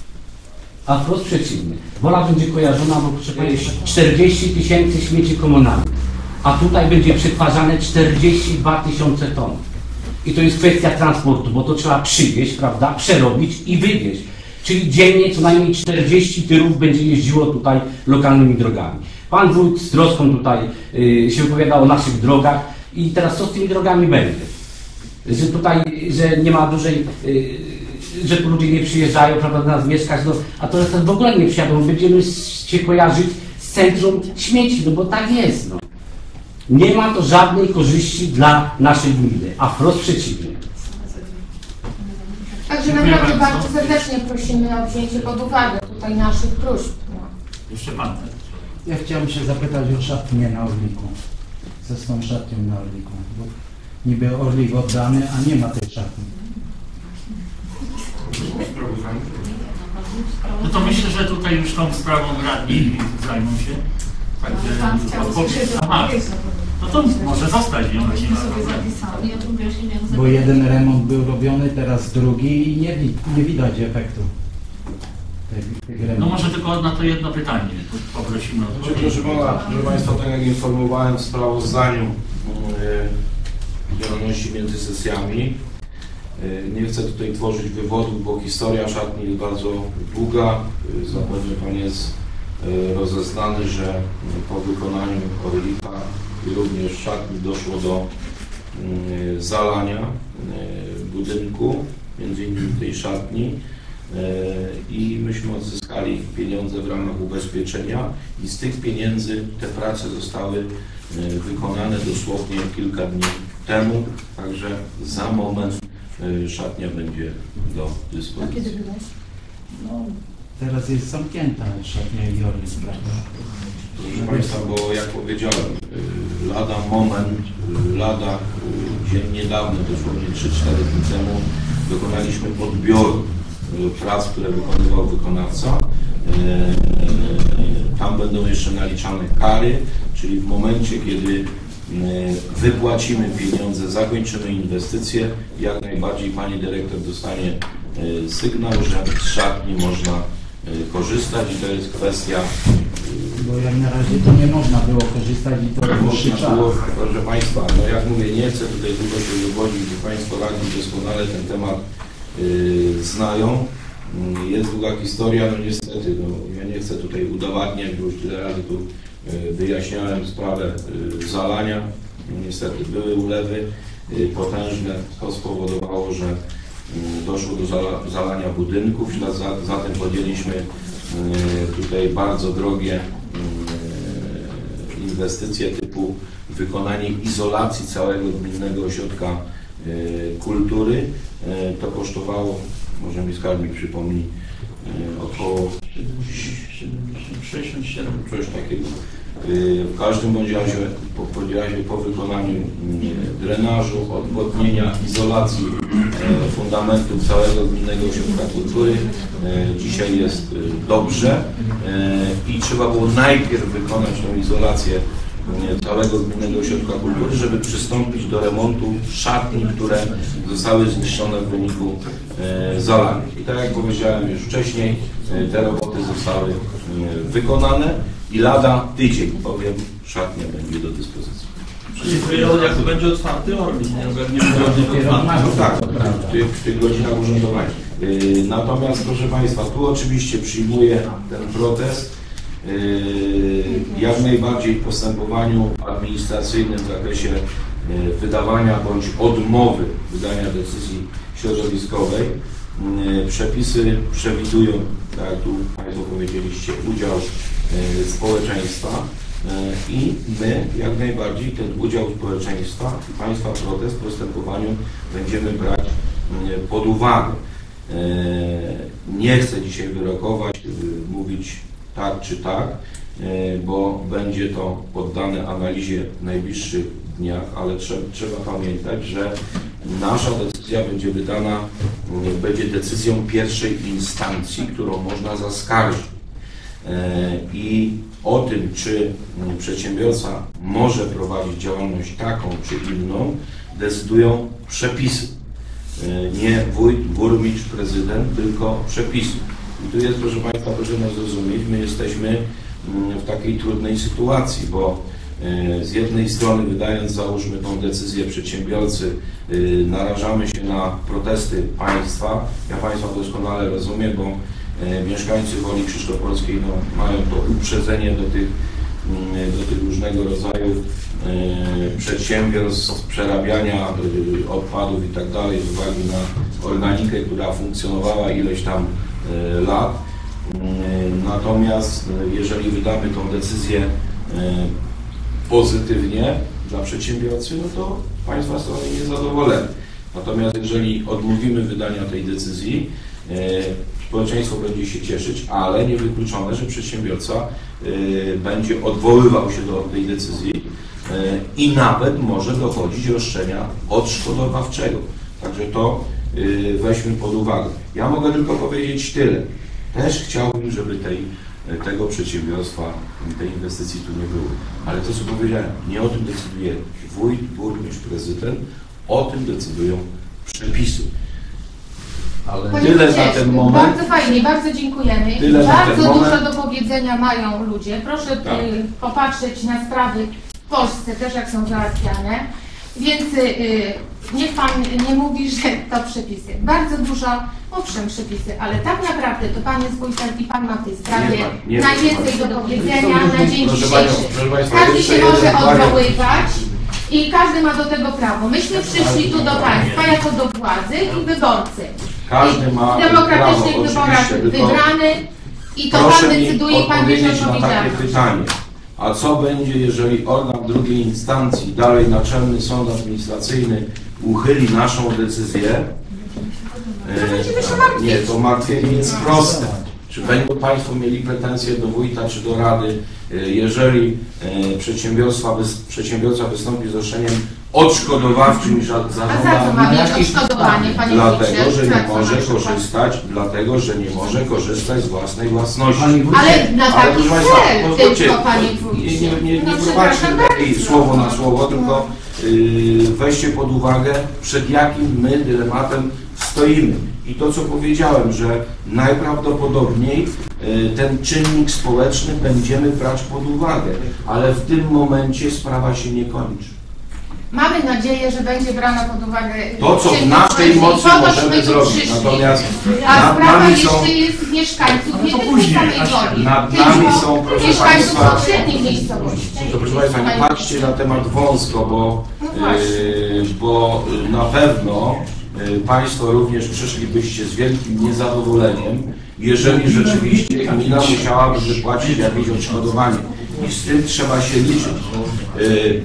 A wprost przeciwnie. Wola będzie kojarzona, bo proszę powiedzieć, czterdzieści tysięcy śmieci komunalnych. A tutaj będzie przetwarzane czterdzieści dwa tysiące ton. I to jest kwestia transportu, bo to trzeba przywieźć, prawda, przerobić i wywieźć. Czyli dziennie co najmniej czterdzieści tyrów będzie jeździło tutaj lokalnymi drogami. Pan wójt z troską tutaj y, się wypowiadał o naszych drogach i teraz co z tymi drogami będzie? Że tutaj, że nie ma dużej, y, że tu ludzie nie przyjeżdżają, prawda, do nas mieszkać, no, a to jest w ogóle nie przyjadą, będziemy się kojarzyć z centrum śmieci, no bo tak jest, no. Nie ma to żadnej korzyści dla naszej gminy, a wprost przeciwnie. Także Dziękuję naprawdę bardzo. bardzo serdecznie prosimy o wzięcie pod uwagę tutaj naszych próśb. No. Jeszcze pan. Ja chciałem się zapytać o szatnię na Orliku. Co z tą szatnią na Orliku? Bo niby Orlik oddany, a nie ma tej szatni. No to myślę, że tutaj już tą sprawą radni zajmą się. Także odpowiedź. Aha, no to może zostać, nie ma nie ma problemu. Bo jeden remont był robiony, teraz drugi i nie, wi- nie widać efektu tych, tych No remontów. może tylko na to jedno pytanie poprosimy o Znaczy, odpowiedź. proszę pana, proszę Państwa, tak jak informowałem w sprawozdaniu yy, działalności między sesjami, yy, nie chcę tutaj tworzyć wywodów, bo historia szatni jest bardzo długa. Yy, zapewne Pan jest yy, rozeznany, że po wykonaniu Orlika i również szatni doszło do yy, zalania yy, budynku, między innymi tej szatni. I myśmy odzyskali pieniądze w ramach ubezpieczenia i z tych pieniędzy te prace zostały wykonane dosłownie kilka dni temu, także za moment szatnia będzie do A dyspozycji. kiedy byłeś? No, teraz jest zamknięta szatnia i Orlik, prawda? Proszę Państwa, bo jak powiedziałem, lada moment, lada dzień niedawno, dosłownie trzy cztery dni temu, dokonaliśmy podbioru prac, które wykonywał wykonawca. Tam będą jeszcze naliczane kary, czyli w momencie, kiedy wypłacimy pieniądze, zakończymy inwestycje, jak najbardziej pani dyrektor dostanie sygnał, że z szatni można korzystać i to jest kwestia. Bo jak na razie to nie można było korzystać i to dłuższy Można czas. było, proszę Państwa, no jak mówię, nie chcę tutaj tylko się wywodzić, bo Państwo radni doskonale ten temat Yy, znają. Yy, jest długa historia, no niestety, no, ja nie chcę tutaj udowadniać, bo już tyle razy tu yy, wyjaśniałem sprawę yy, zalania. No, niestety były ulewy yy, potężne, to spowodowało, że yy, doszło do zala, zalania budynków. W ślad za, za tym podjęliśmy yy, tutaj bardzo drogie yy, inwestycje typu wykonanie izolacji całego gminnego ośrodka kultury. To kosztowało, może mi skarbnik przypomni, około sześćdziesiąt siedem. coś takiego. W każdym bądź razie po, bądź razie po wykonaniu drenażu, odwodnienia, izolacji fundamentów całego gminnego ośrodka kultury dzisiaj jest dobrze i trzeba było najpierw wykonać tą izolację całego gminnego ośrodka kultury, żeby przystąpić do remontu szatni, które zostały zniszczone w wyniku e, zalania. I tak jak powiedziałem już wcześniej, e, te roboty zostały e, wykonane i lada tydzień, powiem, szatnia będzie do dyspozycji. Czyli to jak będzie otwarty Orlik, nie? Jak nie będzie otwarty. No tak, w tych, w tych godzinach urzędowania. E, natomiast proszę Państwa, tu oczywiście przyjmuję ten protest. Jak najbardziej w postępowaniu administracyjnym w zakresie wydawania bądź odmowy wydania decyzji środowiskowej przepisy przewidują, tak jak tu Państwo powiedzieliście, udział społeczeństwa i my jak najbardziej ten udział społeczeństwa i Państwa protest w postępowaniu będziemy brać pod uwagę. Nie chcę dzisiaj wyrokować, mówić tak czy tak, bo będzie to poddane analizie w najbliższych dniach, ale trzeba, trzeba pamiętać, że nasza decyzja będzie wydana, będzie decyzją pierwszej instancji, którą można zaskarżyć. I o tym, czy przedsiębiorca może prowadzić działalność taką czy inną, decydują przepisy. Nie wójt, burmistrz, prezydent, tylko przepisy. I tu jest, proszę Państwa, proszę nas zrozumieć, my jesteśmy w takiej trudnej sytuacji, bo z jednej strony wydając, załóżmy, tą decyzję przedsiębiorcy, narażamy się na protesty państwa. Ja Państwa doskonale rozumiem, bo mieszkańcy Woli Krzyżtopolskiej no, mają to uprzedzenie do tych, do tych różnego rodzaju przedsiębiorstw, przerabiania odpadów i tak dalej z uwagi na organikę, która funkcjonowała ileś tam e, lat. E, natomiast e, jeżeli wydamy tą decyzję e, pozytywnie dla przedsiębiorcy, no to Państwa strony niezadowoleni. Natomiast jeżeli odmówimy wydania tej decyzji, e, społeczeństwo będzie się cieszyć, ale niewykluczone, że przedsiębiorca y, będzie odwoływał się do tej decyzji y, i nawet może dochodzić roszczenia odszkodowawczego. Także to y, weźmy pod uwagę. Ja mogę tylko powiedzieć tyle. Też chciałbym, żeby tej, tego przedsiębiorstwa, tej inwestycji tu nie było. Ale to, co powiedziałem, nie o tym decyduje wójt, burmistrz, prezydent, o tym decydują przepisy. Ale Panie tyle Wójcie, na ten moment. Bardzo fajnie, bardzo dziękujemy. Tyle na Bardzo ten dużo moment. do powiedzenia mają ludzie. Proszę Tak. y, popatrzeć na sprawy w Polsce też, jak są załatwiane. Więc y, niech Pan nie mówi, że to przepisy. Bardzo dużo, owszem, przepisy, ale tak naprawdę to Pan jest wójtem i Pan ma w tej sprawie Nie ma, nie ma. najwięcej do powiedzenia na dzień Proszę Panią, dzisiejszy. proszę Państwa, Każdy jeszcze się jeden może wariant. odwoływać i każdy ma do tego prawo. Myśmy przyszli tu do Państwa jako do władzy i wyborcy. Każdy ma W demokratycznych prawo, wyborach oczywiście, tylko wybrany i to proszę Pan mi decyduje i Pan bierze odpowiedzieć na takie odpowiedzialność. pytanie. A co będzie, jeżeli organ drugiej instancji, dalej Naczelny Sąd Administracyjny, uchyli naszą decyzję? To będziemy się E, martwić. nie, to martwienie jest proste. Czy będą Państwo mieli pretensje do wójta czy do rady, e, jeżeli e, przedsiębiorstwa, wys- przedsiębiorca wystąpi z roszczeniem odszkodowawczym i za A za co żądami? ma być jakieś odszkodowanie, Panie Dlatego, Wójcie? że Za nie co może na przykład? korzystać, dlatego, że nie może korzystać z własnej własności. Panie Wójcie, Ale na Ale taki proszę Państwa, cel pozwólcie, tylko, Panie nie, Wójcie. nie, nie, nie No, prowadźmy przepraszam lepiej bardzo. słowo na słowo, tylko yy, weźcie pod uwagę, przed jakim my dylematem stoimy. I to, co powiedziałem, że najprawdopodobniej yy, ten czynnik społeczny będziemy brać pod uwagę, ale w tym momencie sprawa się nie kończy. Mamy nadzieję, że będzie brana pod uwagę To, co w czynnik naszej społeczny mocy i po tośmy możemy tu zrobić, przyszli. natomiast A nad sprawa nami jeszcze są- jest mieszkańców, Ale nie to tylko później, samej aż- woli, nad tylko nami są, proszę mieszkańców Państwa, sąsiednich miejscowości. To proszę Państwa, nie patrzcie na temat wąsko, bo, No właśnie. yy, bo na pewno yy, Państwo również przyszlibyście z wielkim niezadowoleniem, jeżeli rzeczywiście gmina musiałaby wypłacić jakieś odszkodowanie. I z tym trzeba się liczyć. Yy,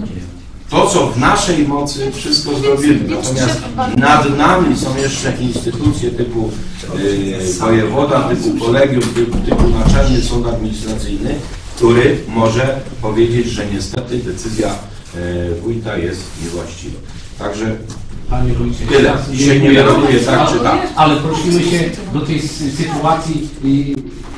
To, co w naszej mocy, wszystko zrobimy. Natomiast nad nami są jeszcze instytucje typu yy, wojewoda, typu kolegium, typu, typu Naczelny Sąd Administracyjny, który może powiedzieć, że niestety decyzja yy, wójta jest niewłaściwa. Także Panie Wójcie, Tyle. teraz Dzisiaj nie dziękuję. wiadomo, tak czy tak. Ale prosimy się do tej sy- sytuacji y,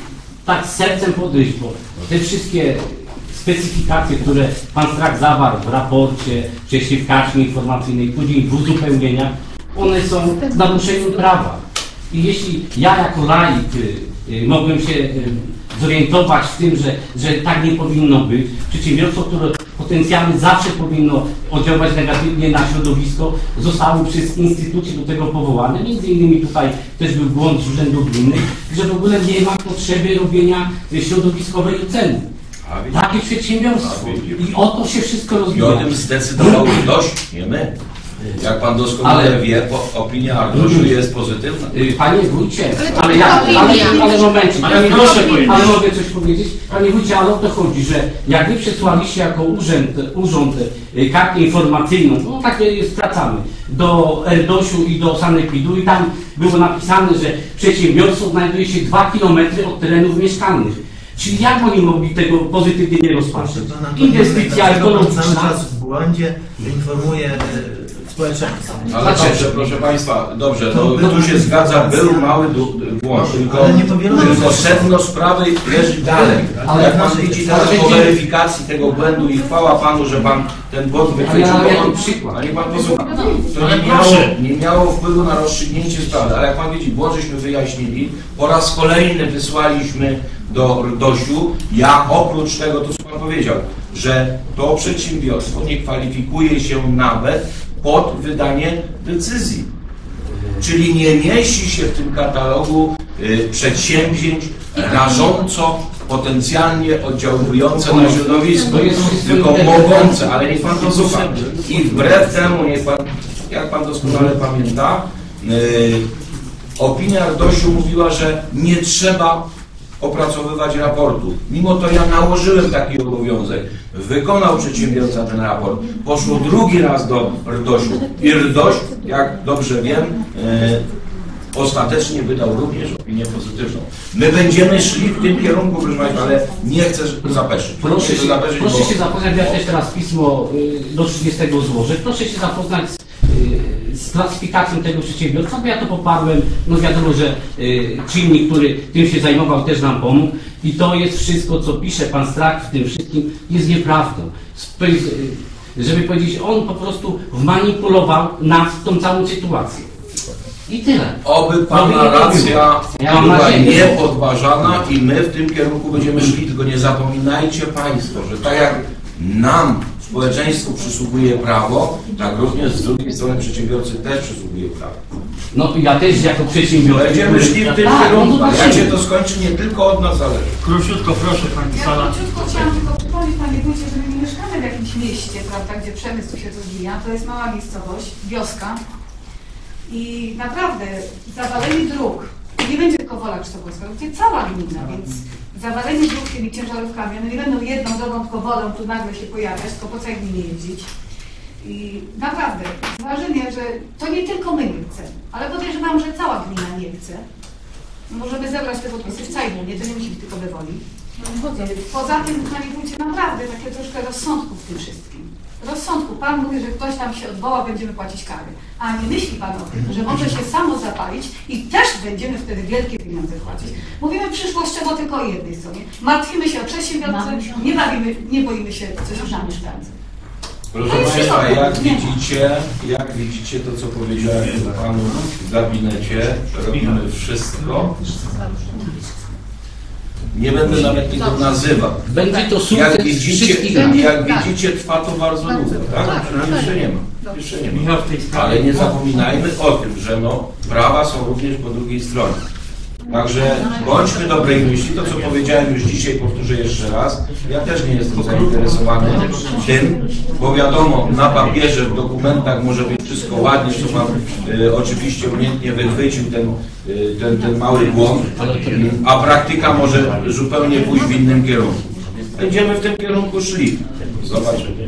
tak z sercem podejść, bo te wszystkie specyfikacje, które Pan Strak zawarł w raporcie, wcześniej w karcie informacyjnej, później w uzupełnieniach, one są naruszeniem prawa. I jeśli ja jako laik y, y, mogłem się y, zorientować w tym, że, że tak nie powinno być, przedsiębiorstwo, które potencjalnie zawsze powinno oddziaływać negatywnie na środowisko, zostały przez instytucje do tego powołane. Między innymi tutaj też był błąd z Urzędu Gminy, że w ogóle nie ma potrzeby robienia środowiskowej oceny. Takie przedsiębiorstwo. I o to się wszystko i o rozwija. tym zdecydował dość, nie my. Jak Pan doskonale Ale- wie, po, opinia Ardoszu jest pozytywna. Y, Panie wójcie, Ale to ale nie ja, opinia. ale, ale momencik, Ale panie proszę wójcie, powiedzieć. ale mogę coś powiedzieć? Panie wójcie, ale o to chodzi, że jak wy przesłaliście jako urząd, urząd y, kartę informacyjną, no tak y, sprawdzamy, do Erdosiu i do Sanepidu i tam było napisane, że przedsiębiorstwo znajduje się dwa kilometry od terenów mieszkalnych. Czyli jak oni mogli tego pozytywnie nie rozpatrzeć? Inwestycja cały ekologiczna. czas w błędzie informuje e, społeczeństwo. Ale Znaczy- dobrze, proszę Państwa, dobrze, to tu się zgadza, był mały du- błąd, tylko, Ale nie to wielu- tylko sedno sprawy leży dalej. Ale Jak Pan znaczy- widzi teraz ale po gdzie- weryfikacji tego błędu i chwała Panu, że Pan ten błąd Ale wychwycił, ja bo jaki on, przykład? ale niech Pan posłucha, to Ale nie miało, proszę. nie miało wpływu na rozstrzygnięcie sprawy, ale jak Pan widzi, błąd żeśmy wyjaśnili, po raz kolejny wysłaliśmy do Rdosiu, ja oprócz tego, to co Pan powiedział, że to przedsiębiorstwo nie kwalifikuje się nawet pod wydanie decyzji. Czyli nie mieści się w tym katalogu y, przedsięwzięć rażąco, potencjalnie oddziałujące na środowisko, To jest wszystko tylko interpretacja. mogące, ale niech Pan to słucha. I wbrew temu, niech Pan, jak Pan doskonale pamięta, Yy, opinia RDOŚ-u mówiła, że nie trzeba opracowywać raportu. Mimo to ja nałożyłem taki obowiązek. Wykonał przedsiębiorca ten raport. Poszło drugi raz do RDOŚ-u. I RDOŚ, jak dobrze wiem, yy, ostatecznie wydał również opinię pozytywną. My będziemy szli w tym kierunku, proszę Państwa, ale nie chcę zapeszyć. Proszę się, zapeszyć, proszę bo... się zapoznać, ja też teraz pismo y, do trzydziestego złożę. Proszę się zapoznać z, y, z klasyfikacją tego przedsiębiorstwa, bo ja to poparłem. No wiadomo, że y, czynnik, który tym się zajmował, też nam pomógł. I to jest wszystko, co pisze pan Strach w tym wszystkim, jest nieprawdą. Sp y, żeby powiedzieć, on po prostu wmanipulował nas w tą całą sytuację. I tyle. Oby Pana racja ja była niepodważana i my w tym kierunku będziemy szli, tylko nie zapominajcie Państwo, że tak jak nam, społeczeństwu przysługuje prawo, tak również z drugiej strony przedsiębiorcy też przysługuje prawo. No ja też jako przedsiębiorca. Będziemy szli w tym tak, kierunku, no a jak się to skończy, nie tylko od nas zależy. Króciutko, proszę Pani Ja Sala. króciutko chciałam tylko przypomnieć, Panie Wójcie, że my nie mieszkamy w jakimś mieście, prawda, gdzie przemysł się rozwija. To jest mała miejscowość, wioska. I naprawdę zawalenie dróg, nie będzie tylko Wola Kształtowska, będzie cała gmina, więc zawalenie dróg tymi ciężarówkami, one nie będą jedną drogą, tylko Wolą tu nagle się pojawiać, tylko po całej gminie jeździć. I naprawdę, zważenie, że to nie tylko my nie chcemy, ale podejrzewam, że cała gmina nie chce. Możemy zebrać te podpisy w całej gminie, to nie musi być tylko we Woli. Poza tym, Panie Wójcie, naprawdę takie troszkę rozsądku w tym wszystkim. Rozsądku. Pan mówi, że ktoś tam się odwoła, będziemy płacić kary. A nie myśli Pan o tym, że może się samo zapalić i też będziemy wtedy wielkie pieniądze płacić. Mówimy przyszłościowo tylko o jednej stronie. Martwimy się o przedsiębiorcę, nie bawimy, nie boimy się coś na mieszkańców. Proszę Państwa, jak widzicie, jak widzicie to, co powiedziałem Panu w gabinecie, robimy wszystko. Nie będę nawet tego nazywał. Będzie to sukces Jak widzicie, wszystkich jak, nas. jak widzicie, trwa to bardzo długo, tak? Jeszcze nie ma. Jeszcze nie ma. Ale nie zapominajmy o tym, że no, prawa są również po drugiej stronie. Także bądźmy dobrej myśli. To, co powiedziałem już dzisiaj, powtórzę jeszcze raz. Ja też nie jestem zainteresowany tym, bo wiadomo, na papierze, w dokumentach może być wszystko ładnie, co Pan y, oczywiście umiejętnie wychwycił ten, y, ten, ten mały błąd, a praktyka może zupełnie pójść w innym kierunku. Będziemy w tym kierunku szli. Zobaczymy.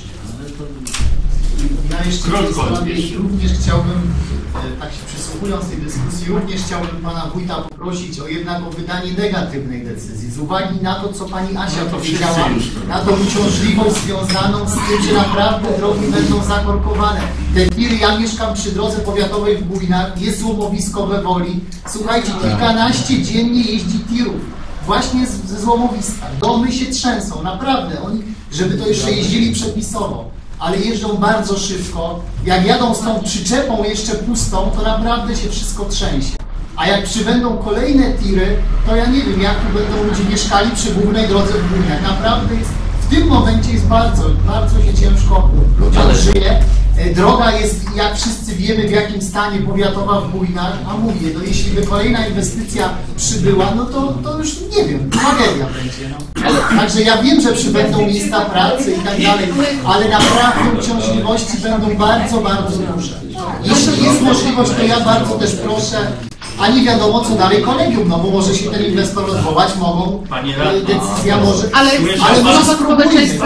Ja jeszcze również chciałbym, tak się przysłuchując tej dyskusji, również chciałbym Pana Wójta poprosić o jednak o wydanie negatywnej decyzji. Z uwagi na to, co Pani Asia No to powiedziała, już. na tą uciążliwość związaną z tym, że naprawdę drogi będą zakorkowane. Te tiry, ja mieszkam przy drodze powiatowej w Bujnach, jest złomowisko we Woli. Słuchajcie, kilkanaście dziennie jeździ tirów. Właśnie z, ze złomowiska. Domy się trzęsą, naprawdę. Oni, żeby to jeszcze jeździli przepisowo. Ale jeżdżą bardzo szybko. Jak jadą z tą przyczepą jeszcze pustą, to naprawdę się wszystko trzęsie. A jak przybędą kolejne tiry, to ja nie wiem, jak tu będą ludzie mieszkali przy głównej drodze w Bujnach. Naprawdę jest, w tym momencie jest bardzo, bardzo się ciężko ludziom żyje. Droga jest, jak wszyscy wiemy, w jakim stanie powiatowa w Bujnach, a mówię, no jeśli by kolejna inwestycja przybyła, no to, to już nie wiem, tragedia będzie. No. Także ja wiem, że przybędą miejsca pracy i tak dalej, ale naprawdę uciążliwości będą bardzo, bardzo duże. Jeśli jest możliwość, to ja bardzo też proszę, a nie wiadomo co dalej kolegium, no bo może się ten inwestor odwołać, mogą, decyzja może, Ale, ale może to społeczeństwo.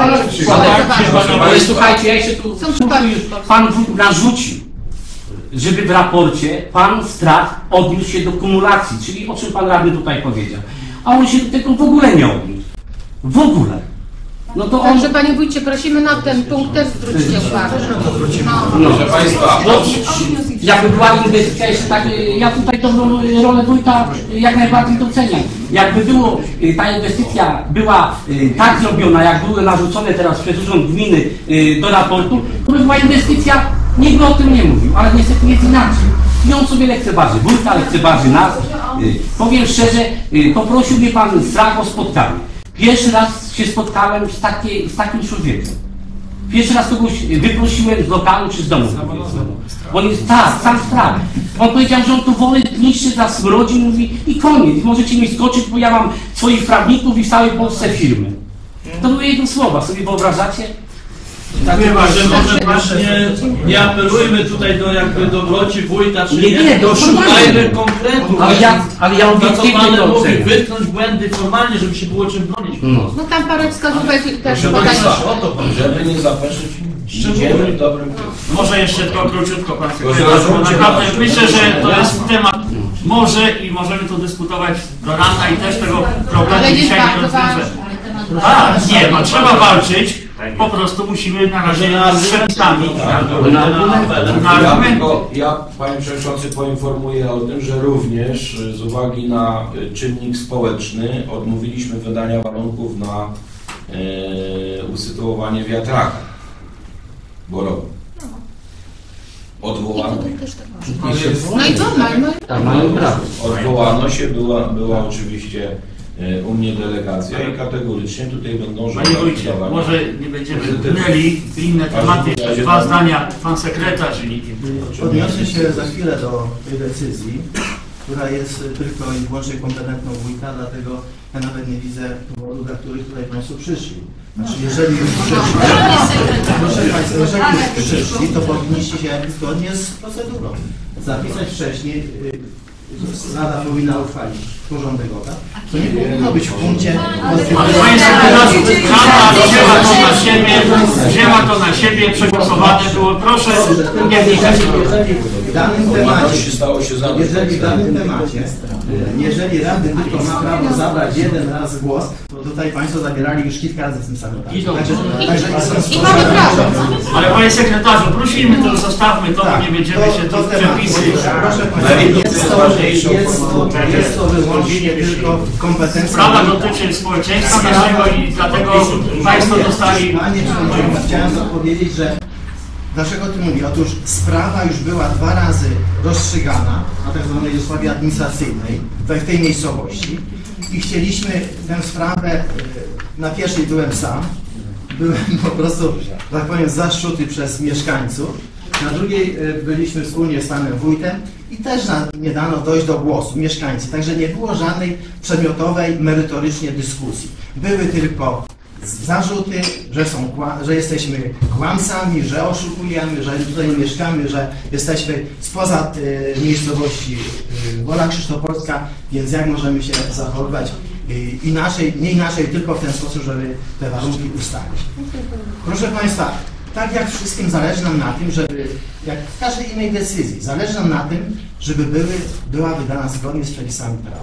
Ale, ale słuchajcie, ja jeszcze tu Pan Wójt narzucił, żeby w raporcie Pan Strat odniósł się do kumulacji, czyli o czym Pan Radny tutaj powiedział. A on się do tego w ogóle nie odniósł. W ogóle. No to on... Także Panie Wójcie, prosimy na ten punkt też zwrócić uwagę. No. Proszę Państwa, Bo jakby była inwestycja jeszcze tak, ja tutaj dobrą rolę wójta jak najbardziej doceniam. Jakby było, ta inwestycja była tak zrobiona, jak były narzucone teraz przez Urząd Gminy do raportu, to by była inwestycja, nikt by o tym nie mówił, ale niestety jest inaczej. I on sobie lekceważy wójta, lekceważy nas. Powiem szczerze, poprosił mnie Pan Strach o spotkanie. Pierwszy raz się spotkałem z, takie, z takim człowiekiem. Pierwszy raz kogoś wyprosiłem z lokalu czy z domu. Bo on jest tak, sam Strach. On powiedział, że on tu wolę niszczy dla smrodzi, mówi i koniec. Możecie mi skoczyć, bo ja mam swoich prawników i w całej Polsce firmy. To były jego słowa, sobie wyobrażacie? Dziękuję bardzo. Może właśnie nie apelujmy tutaj do jakby dobroci wójta, czy Nie, nie, nie, to to szukajmy konkretu. Ale ja, ale ja obiektywnie Pracowane to mówi, oceniam. wytknąć błędy formalnie, żeby się było czym bronić. No. No tam parę wskazówek też Proszę podaję. Państwa, o to chodzi, żeby nie zapeszyć, idziemy w dobrym kierunku. Może jeszcze tylko króciutko Pan Proszę, Sekretarz, bo rozumcie naprawdę Pan, myślę, że to ja- jest temat może i możemy tu dyskutować do rana i też tego problemu Ale jest dzisiaj nie bardzo rozwiążemy. ważny. A, nie, no trzeba walczyć, po prostu musimy na razie z przepisami, na Ja, argumenty. tylko, ja, Panie Przewodniczący, poinformuję o tym, że również y, z uwagi na y, czynnik społeczny odmówiliśmy wydania warunków na y, usytuowanie wiatraka borowego. Odwołano, No i co? No, Tak, mają prawo. odwołano się, była, była oczywiście y, u mnie delegacja i kategorycznie tutaj będą Panie żądać Wójcie, wydawania. może nie będziemy Pozytywnie. brnęli w inne tematy, jeszcze dwa zdania, Pan Sekretarz i... Odniosę się za chwilę do tej decyzji, która jest tylko i wyłącznie kompetentną wójta, dlatego ja nawet nie widzę powodu, dla których tutaj Państwo przyszli. Znaczy, jeżeli już przyszli, proszę Państwa, jeżeli już przyszli, to powinniście się zgodnie z procedurą zapisać wcześniej. y, Rada powinna uchwalić porządek obrad. To nie powinno być w punkcie... Ale Panie Sekretarzu, Rada wzięła to na siebie, wzięła to na siebie, przegłosowane było, proszę nie wnikać. Jeżeli w danym temacie, Formalności stało się zadość. jeżeli w danym temacie, jeżeli Rady tylko ma prawo zabrać jeden raz głos, to tutaj Państwo zabierali już kilka razy w tym samym czasie. Także, także są I mamy prawo. Ale Panie Sekretarzu, prosimy to, zostawmy to, bo Tak, nie będziemy się tu temat. przepisy. Proszę Państwa, jest to, jest to, jest to wyłącznie tylko kompetencja... Sprawa dotyczy społeczeństwa naszego i dlatego Państwo dostali... Panie Przewodniczący, chciałem odpowiedzieć, że dlaczego o tym mówię? Otóż sprawa już była dwa razy rozstrzygana na tak zwanej sprawie administracyjnej w tej miejscowości i chcieliśmy tę sprawę, e, na pierwszej byłem sam, byłem po prostu, tak powiem, zaszczuty przez mieszkańców, na drugiej e, byliśmy wspólnie z panem wójtem i też na, nie dano dojść do głosu mieszkańcy, także nie było żadnej przedmiotowej, merytorycznie dyskusji. Były tylko zarzuty, że, są, kła- że jesteśmy kłamcami, że oszukujemy, że tutaj nie mieszkamy, że jesteśmy spoza y, miejscowości y, Wola Krzysztofowska, więc jak możemy się zachowywać y, inaczej, nie inaczej, tylko w ten sposób, żeby te warunki ustalić. Proszę Państwa, tak jak wszystkim zależy nam na tym, żeby, jak w każdej innej decyzji, zależy nam na tym, żeby były, była wydana zgodnie z przepisami prawa.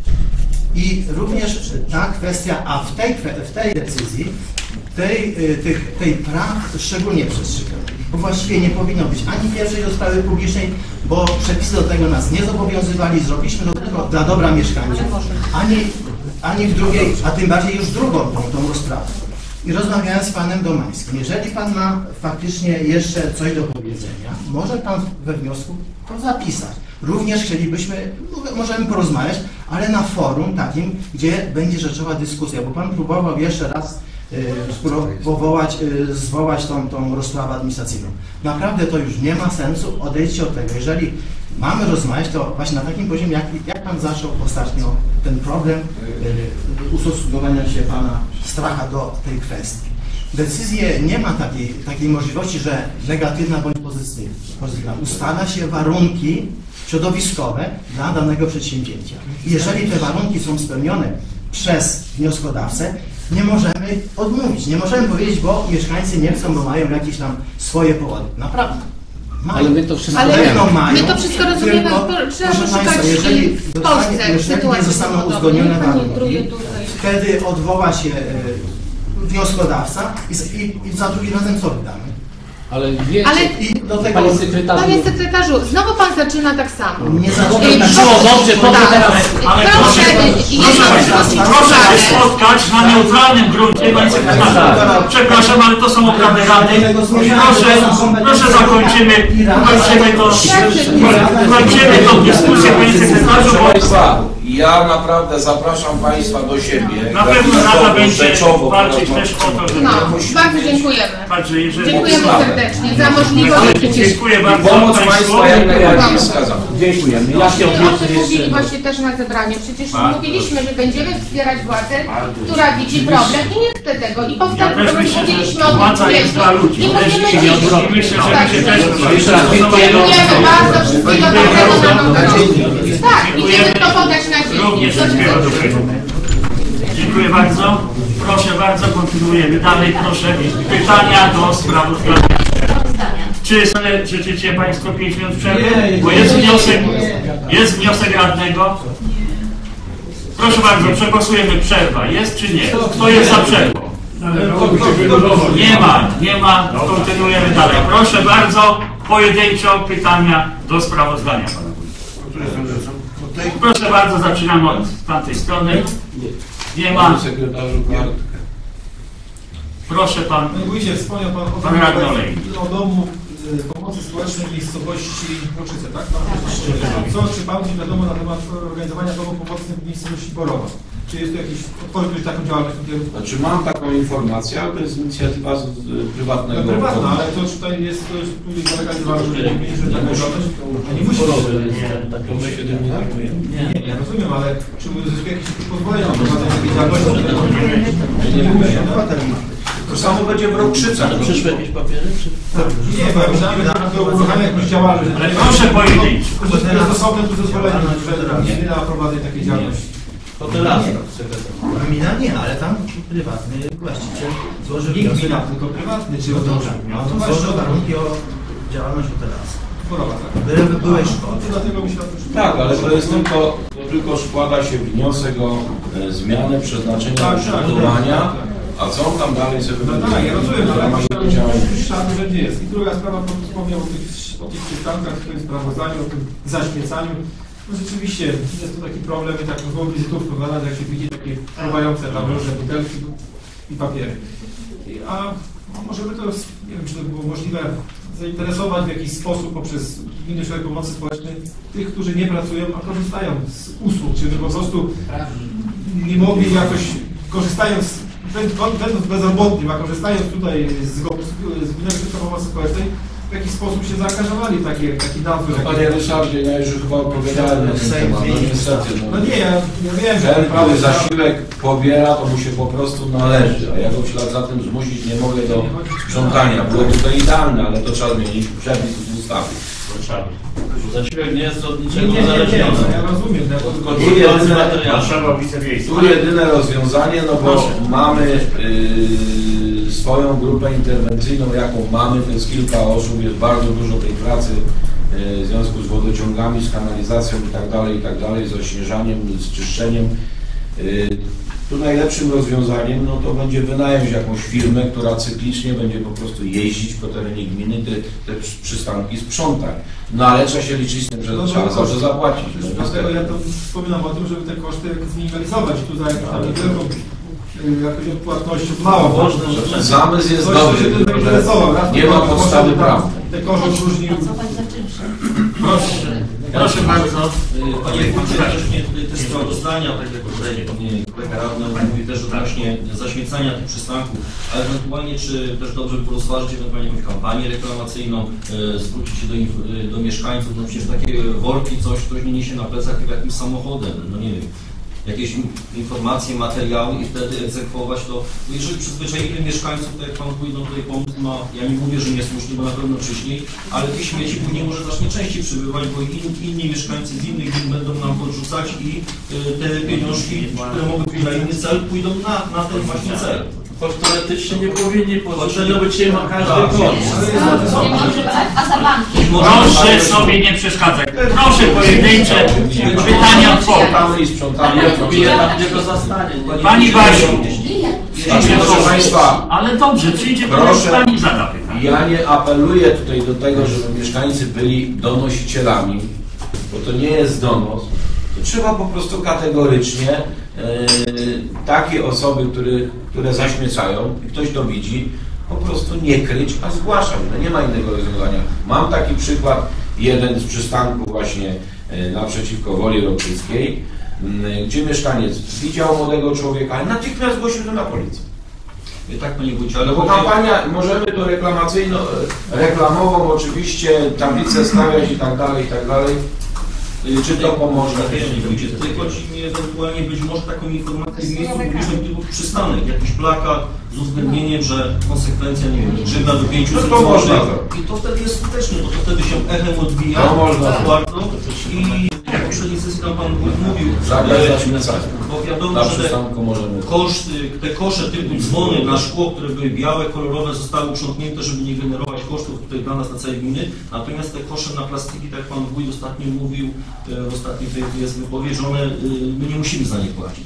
I również ta kwestia, a w tej, w tej decyzji, tej, tych, tej praw szczególnie przestrzegano. Bo właściwie nie powinno być ani pierwszej do sprawy publicznej, bo przepisy do tego nas nie zobowiązywali, zrobiliśmy do tego dla dobra mieszkańców, ani, ani w drugiej, a tym bardziej już drugą tą, tą rozprawę. I rozmawiałem z panem Domańskim. Jeżeli pan ma faktycznie jeszcze coś do powiedzenia, może pan we wniosku to zapisać. Również chcielibyśmy, możemy porozmawiać, ale na forum takim, gdzie będzie rzeczowa dyskusja, bo pan próbował jeszcze raz y, powołać, y, zwołać tą, tą rozprawę administracyjną. Naprawdę to już nie ma sensu, odejdźcie od tego. Jeżeli mamy rozmawiać, to właśnie na takim poziomie, jak, jak pan zaczął ostatnio ten problem y, ustosunkowania się pana Stracha do tej kwestii. Decyzje nie ma takiej, takiej możliwości, że negatywna bądź pozytywna. Ustala się warunki środowiskowe dla danego przedsięwzięcia. I jeżeli te warunki są spełnione przez wnioskodawcę, nie możemy odmówić, nie możemy powiedzieć, bo mieszkańcy nie chcą, bo mają jakieś tam swoje powody. Naprawdę. Mają. Ale my to wszystko Ale wiemy. mają, my to wszystko rozumiemy, tylko, bo trzeba proszę szukać Państwa, jeżeli w zostanie- Polsce jeżeli nie sytuacji zostaną samochodowej. uzgodnione Niech pan nie warunki, truje tutaj. wtedy odwoła się e, wnioskodawca i, z- i, i za drugim razem co wydamy? Ale wiecie, Ale- I do tego panie sekretarzu, Panie sekretarzu, znowu pan zaczyna tak samo. nie zaczyna Ej, tak było dobrze, proszę tak. teraz. Ale Proszę, proszę, i proszę jedno Państwa, zwrócić proszę się uwagę. spotkać na neutralnym gruncie, Panie Sekretarzu. Przepraszam, ale to są obrady Rady. Proszę, proszę zakończymy, kończymy to, kończymy tą dyskusję, Panie Sekretarzu, Proszę bo Państwa, ja naprawdę zapraszam Państwa do siebie. Na pewno Rada będzie walczyć też o to, żeby... No, bardzo dziękujemy. Także jeżeli... Dziękujemy serdecznie za możliwość. Dziękuję bardzo Pomoc Państwu. Państwa jak najbardziej wskazana. Dziękujemy. Ja się O tym odniosę mówili jeszcze... właśnie też na zebraniu. Przecież Bardzo mówiliśmy, że będziemy wspierać władzę, która widzi problem i nie chce tego. I Ja też powtarzamy, myślę, mówiliśmy że o władza tym jest dla ludzi. i Też mówimy się nie dziś. odwróci. Myślę, że my się też Jeszcze raz dziękujemy. Dziękujemy bardzo, wszystkiego dobrego na nową Tak, idziemy to podać na ziemi. Również wszystkiego dobrego. Dziękuję bardzo. Proszę bardzo, kontynuujemy dalej. Proszę pytania do sprawozdania. Czy sobie życzycie Państwo pięć minut przerwy? Bo jest wniosek, jest wniosek radnego. Proszę bardzo, przegłosujemy przerwa. Jest czy nie? Kto jest za przerwą? Nie ma, nie ma. Kontynuujemy dalej. Proszę bardzo, pojedynczo pytania do sprawozdania pana wójta. Proszę bardzo, zaczynamy od tamtej strony. Nie ma. Proszę pan. Panie Wójcie, wspomniał Pan o, Pan radny Olej. o domu y, pomocy społecznej w miejscowości Roczyce, tak? Co, czy Panu coś wiadomo na temat organizowania domu pomocy w miejscowości Borowa? Czy jest tu jakiś odpowiedź taką działalność w tym kierunku? Znaczy mam taką informację, ale to jest inicjatywa z, z prywatnego. No, prywatna, ale to tutaj jest, to jest tu jest zalegalizowane, że nie mieli, że taką działalność, a nie musi być. Nie, nie, nie, rozumiem, ale czy uzyskuje jakieś pozwolenie na prowadzenie takiej działalności? Nie mówię. To samo będzie w Roczycach. Przyszły jakieś papiery? Czy... Nie, bo ja myślałem, że to uruchamia jakąś działalność. Ale proszę pojedynczo. To jest osobne tu zezwolenie na prowadzenie takiej działalności. Gmina nie, ale tam prywatny właściciel złożył Nie wniosek. gmina, tylko prywatny, czy No o dobrze, no to złożył warunki o działalność hotelarska. Choroba, tak? Były, były szkody. Dlatego myślałem, że... Tak, ale to jest tylko, to tylko składa się wniosek o e, zmianę przeznaczenia Tak, tak, użytkowania, tak, tak. a co on tam dalej sobie No będzie tak, ja rozumiem, ale w ramach myślałem, tego działania. że śladu będzie jest. I druga sprawa, to wspomniał o tych, o tych przystankach, w tym sprawozdaniu, o tym zaśmiecaniu. No rzeczywiście jest to taki problem i tak było wizytówką dla nas, jak się widzi takie pływające tam różne butelki i papiery. I, a, a może by to, nie wiem, czy to było możliwe, zainteresować w jakiś sposób poprzez Gminy Ośrodek Pomocy Społecznej tych, którzy nie pracują, a korzystają z usług, czyli po prostu nie mogli jakoś, korzystając, będąc bezrobotnym, a korzystając tutaj z, z Gminy Ośrodka Pomocy Społecznej, w jakiś sposób się zaangażowali w taki, taki nadzór. Panie Ryszardzie, ja już chyba opowiadałem na ten temat, no niestety. No nie, ja, ja wiem, że Ten, który zasiłek pobiera, to mu się po prostu należy, a ja go w ślad za tym zmusić nie mogę do sprzątania. Byłoby to idealne, ale to trzeba zmienić przepis w ustawie. Zasiłek nie jest od nie, niczego nie, nie, nie, uzależniony. no, ja rozumiem. Ja to tylko Tu jedyne, Warszawa, wicewiejska. tu jedyne rozwiązanie, no bo mamy yy, swoją grupę interwencyjną, jaką mamy, to jest kilka osób, jest bardzo dużo tej pracy yy, w związku z wodociągami, z kanalizacją i tak dalej, i tak dalej, z ośnieżaniem, z czyszczeniem. Yy, Tu najlepszym rozwiązaniem no to będzie wynająć jakąś firmę, która cyklicznie będzie po prostu jeździć po terenie gminy, te, te przystanki sprzątać. No ale trzeba się liczyć z tym, że No, trzeba no, za to zapłacić. No, Dlatego ja niestety. to wspominam o tym, żeby te koszty zminimalizować i tu za jakąś tam niewielką y, jakąś odpłatność mała. Można, że- Zamysł jest Ktoś dobry, się tym tylko że zainteresował, raz nie to ma koszty podstawy tam prawnej. Te koszty różnił. Proszę, proszę bardzo. Panie Wójcie, właśnie tutaj te sprawozdania, tak jak tutaj kolega radny mówi też odnośnie zaśmiecania tych przystanków, ale ewentualnie czy też dobrze by było rozważyć ewentualnie jakąś kampanię reklamacyjną, e, zwrócić się do, inf- do mieszkańców, no przecież takie worki, coś ktoś nie niesie na plecach jak jakimś samochodem, no nie wiem, jakieś in- informacje, materiały i wtedy egzekwować to. Bo jeżeli przyzwyczaili mieszkańców, tak jak Pan Wójt no tutaj pomysł ma, ja nie mówię, że niesłusznie, bo na pewno wcześniej, ale tych śmieci później może zacznie częściej przybywać, bo in, inni mieszkańcy z innych gmin będą nam podrzucać i y, te pieniążki, które mogą pójść na inny cel, pójdą na, na ten właśnie cel. Choć teoretycznie nie powinni porzucać, no bo dzisiaj ma każdy koniec. A za banki? Proszę sobie nie przeszkadzać. Proszę pojedyncze pytania w polu. Sprzątamy i sprzątamy. Ja próbuję tam gdzie go zastanie. nie? Pani Basiu, Znaczy, proszę Państwa, ale dobrze, przyjdzie Proszę. Pani zada pytanie. ja nie apeluję tutaj do tego, żeby mieszkańcy byli donosicielami, bo to nie jest donos. To trzeba po prostu kategorycznie e, takie osoby, które, które zaśmiecają i ktoś to widzi, po prostu nie kryć, a zgłaszać. No nie ma innego rozwiązania. Mam taki przykład, jeden z przystanków właśnie e, naprzeciwko Woli Roczyckiej. m, gdzie mieszkaniec widział młodego człowieka, natychmiast zgłosił to na policję. Tak, panie wójcie, ale Bo kampania, możemy to reklamacyjno, reklamową oczywiście, tablicę stawiać i tak dalej, i tak dalej. Czy to pomoże? Panie wójcie, tutaj chodzi mi ewentualnie być może taką informację w miejscu publicznym typu przystanek, jakiś plakat z uwzględnieniem, że konsekwencja, nie wiem, grzywna do pięciuset No to można złotych. I to wtedy jest skuteczne, bo to wtedy się echem odbija. To można. Bardzo. I w poprzedniej sesji tam pan wójt mówił, Zakaz e, zaśmiecania. bo wiadomo, Na że przystanku możemy. koszty, te kosze typu dzwony na szkło, które były białe, kolorowe, zostały uprzątnięte, żeby nie generować kosztów tutaj dla nas na całej gminy. Natomiast te kosze na plastiki, tak jak pan wójt ostatnio mówił, e, w ostatniej tej jest wypowiedź, że one, e, my nie musimy za nie płacić.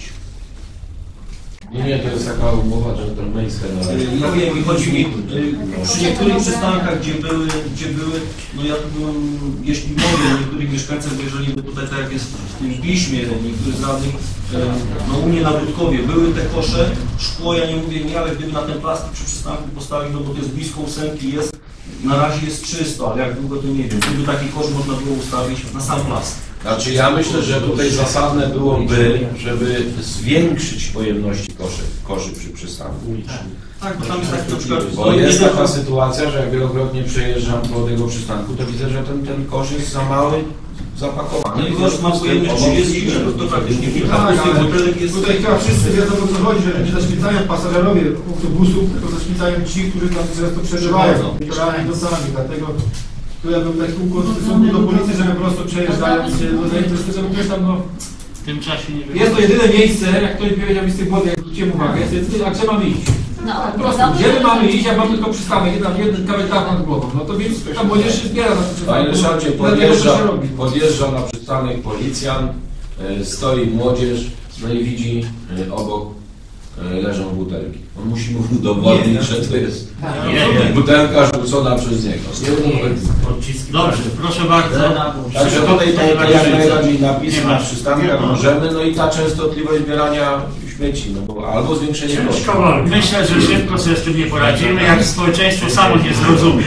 Nie, nie, to jest taka umowa dżentelmeńska. No, Ja wiem, i chodzi mi, y, przy niektórych przystankach, gdzie były, gdzie były, no ja tu bym, jeśli mogę, niektórych mieszkańców, bo jeżeli by tutaj, tak jak jest w tym piśmie, niektórych z radnych, y, no u mnie na Wódkowie były te kosze, szkło, ja nie mówię nie, ale gdyby na ten plastik przy przystanku postawić, no bo to jest blisko ósemki, jest, na razie jest czysto, ale jak długo to nie wiem, gdyby taki kosz można było ustawić na sam plastik. Znaczy ja myślę, że tutaj zasadne byłoby, żeby zwiększyć pojemności koszy, koszy przy przystanku. Tak, bo tam jest taki na przykład... Bo jest taka sytuacja, że jak wielokrotnie przejeżdżam po tego przystanku, to widzę, że ten, ten kosz jest za mały, zapakowany. No i kosz ma pojemność trzydzieści litrów, to praktycznie kilka Tak, pustych ale butelek jest... tutaj chyba wszyscy wiedzą, o co chodzi, że nie zaśmiecają pasażerowie autobusów, tylko zaśmiecają ci, którzy tam często przeżywają wieczorami nocami, dlatego tu ja bym taki ukłon w stosunku do policji, żeby po prostu przejeżdżając się, no zainteresować, żeby ktoś tam, no... W tym czasie nie było. Jest to jedyne miejsce, jak ktoś powiedział mi z tych wody, jak zwróciłem uwagę, jest, a gdzie mamy iść? No, Po prostu, gdzie my mamy iść, jak mamy tylko przystanek, tam jeden kawałek nad głową, no to więc ta młodzież się zbiera na tym przystanku. Panie Ryszardzie, Dlatego to podjeżdża, się robi. podjeżdża na przystanek policjant, e, stoi młodzież, no i widzi e, obok e, leżą butelki. On musi mu udowodnić, że to jest Nie, nie. butelka rzucona przez niego. Dobrze, proszę bardzo. Także tutaj to, to jak najbardziej Nie napisy ma. na przystankach możemy, no i ta częstotliwość zbierania śmieci, no bo albo zwiększenie kosztów. Myślę, że szybko sobie z tym nie poradzimy, jak społeczeństwo samo nie zrozumie.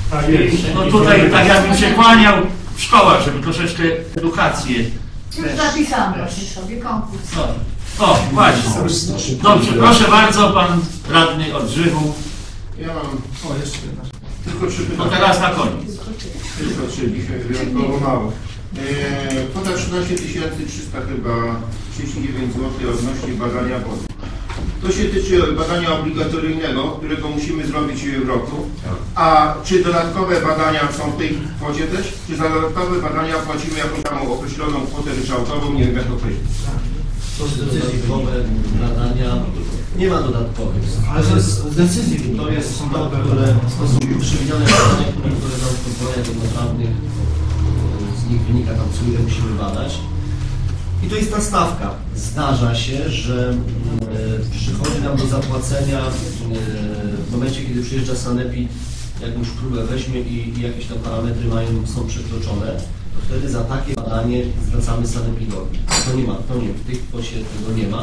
No tutaj tak jakbym się kłaniał w szkołach, żeby troszeczkę edukację. Już zapisałam właśnie sobie konkurs. O, o właśnie. Dobrze, proszę bardzo, pan radny od Żywów. Ja mam O, jeszcze jedna. tylko trzy No pytania. teraz na koniec. Tylko trzy, dzisiaj wyjątkowo mało. Eee, kwota trzynaście tysięcy trzysta chyba trzydzieści dziewięć złotych odnośnie badania wody. To się tyczy badania obligatoryjnego, którego musimy zrobić w roku. A czy dodatkowe badania są w tej kwocie też? Czy za dodatkowe badania płacimy jakąś tam określoną kwotę ryczałtową? Nie wiem jak to określić. To z decyzji badania nie ma dodatkowych. Ale to jest z decyzji wynika. To jest to, które w sposób przewidziane badania, które, które nam pozwalają tak naprawdę, z nich wynika tam, co ile musimy badać. I to jest ta stawka. Zdarza się, że e, przychodzi nam do zapłacenia e, w momencie, kiedy przyjeżdża sanepid, jakąś próbę weźmie i, i jakieś tam parametry mają, są przekroczone, to wtedy za takie badanie zwracamy sanepidowi. To nie ma, to nie, w tej kwocie tego nie ma.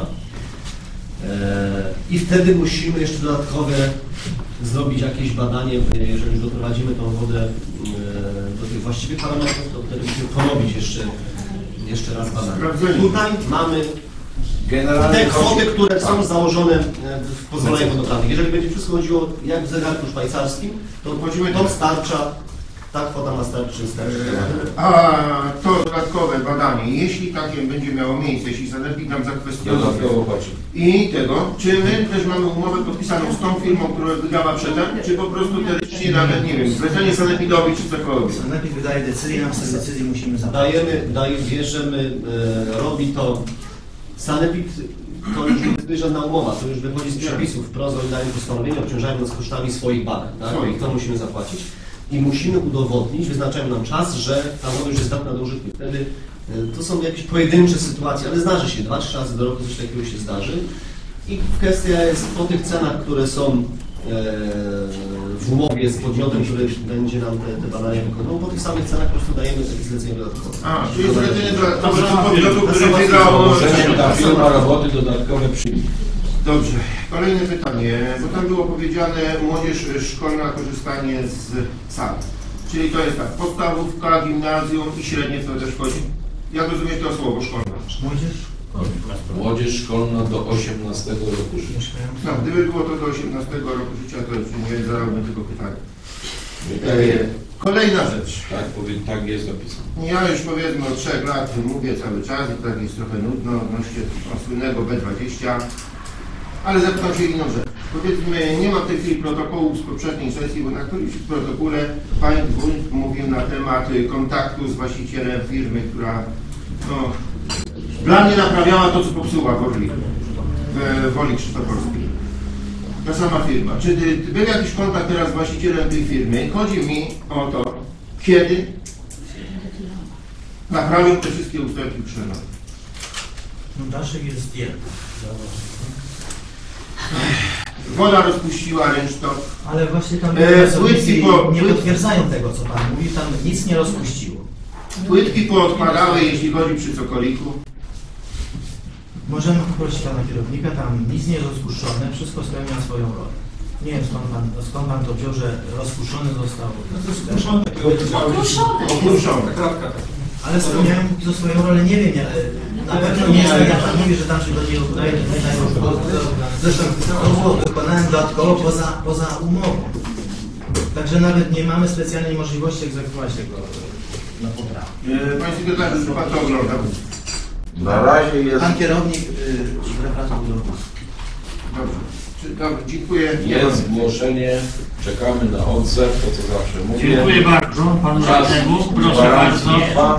I wtedy musimy jeszcze dodatkowe zrobić jakieś badanie, jeżeli już doprowadzimy tą wodę do tych właściwych parametrów, to wtedy musimy ponowić jeszcze, jeszcze raz badanie. Tutaj mamy te kwoty, które są założone w pozwoleniu wodoprawnym. Jeżeli będzie wszystko chodziło jak w zegarku szwajcarskim, to to starcza, ta kwota ma starczy, starczy. A to dodatkowe badanie, jeśli takie będzie miało miejsce, jeśli sanepid nam zakwestionuje i tego, czy my też mamy umowę podpisaną z tą firmą, która wydała przetarg, czy po prostu teoretycznie nawet, nie wiem, zlecenie sanepidowi czy cokolwiek. Sanepid wydaje decyzję, nam z tej decyzji musimy zabrać. Dajemy, daje, bierzemy, e, robi to sanepid, to już nie jest żadna umowa, to już wychodzi z przepisów, wprost wydają postanowienie, obciążają nas kosztami swoich badań, tak? I to musimy zapłacić. I musimy udowodnić, wyznaczają nam czas, że ta woda już jest zdatna do użytku. Wtedy e, to są jakieś pojedyncze sytuacje, ale zdarzy się, dwa, trzy razy do roku coś takiego się zdarzy. I kwestia jest po tych cenach, które są e, w umowie z podmiotem, który będzie nam te, te badania wykonywał, po tych samych cenach po prostu dajemy takie zlecenie dodatkowe. A, czyli zlecenie dodatkowe do podmiotu, który wygrał... Możemy ta firma roboty dodatkowe przyjmie. Dobrze. Kolejne pytanie, bo tam było powiedziane młodzież szkolna, korzystanie z sali. Czyli to jest tak, podstawówka, gimnazjum i średnie, co też wchodzi? Jak rozumieć to słowo szkolna? Młodzież Młodzież szkolna do osiemnastego roku życia. No, gdyby było to do osiemnastego roku życia, to już nie zadałbym tego pytania. Tak jest. Kolejna rzecz. Tak, powie, tak jest napisane. Ja już powiedzmy od trzech lat mówię cały czas i tak jest trochę nudno odnośnie słynnego B dwadzieścia, ale zapytam się inną rzecz. Powiedzmy, nie ma w tej chwili protokołu z poprzedniej sesji, bo na którymś protokole Pan Wójt mówił na temat kontaktu z właścicielem firmy, która no, dla mnie naprawiała to, co popsuła w Orliku, w Woli Krzyżopolskiej. Ta sama firma. Czy ty, ty był jakiś kontakt teraz z właścicielem tej firmy? Chodzi mi o to, kiedy naprawią te wszystkie usterki krzyżowe. No Daszek jest zdjęty. Woda rozpuściła rynsztok. Ale właśnie tam E, płytki po, nie płyt- potwierdzają tego, co Pan mówi, tam nic nie rozpuściło. Płytki poodpadały, jeśli chodzi przy cokoliku. Możemy poprosić Pana kierownika, tam nic nie jest rozpuszczone, wszystko spełnia swoją rolę. Nie wiem skąd Pan, skąd pan to wziął, że rozpuszczony został. Okruszone. Okruszone. Ale spełniają to swoją rolę, nie wiem, ja, na pewno nie jest tak, jak Pan mówi, że tam przychodzi udaje zresztą to było wykonane dodatkowo poza, poza umową. Także nawet nie mamy specjalnej możliwości egzekwować tego na poprawę. E, Panie sekretarzu, czy Pan to oglądał? Na razie jest, Pan kierownik yy, wracał do Dobrze. Czy, dobrze, dziękuję. jest zgłoszenie, czekamy na odzew, to co zawsze mówię. Dziękuję bardzo panu Czas radnemu. Proszę gwarancji bardzo. trwa.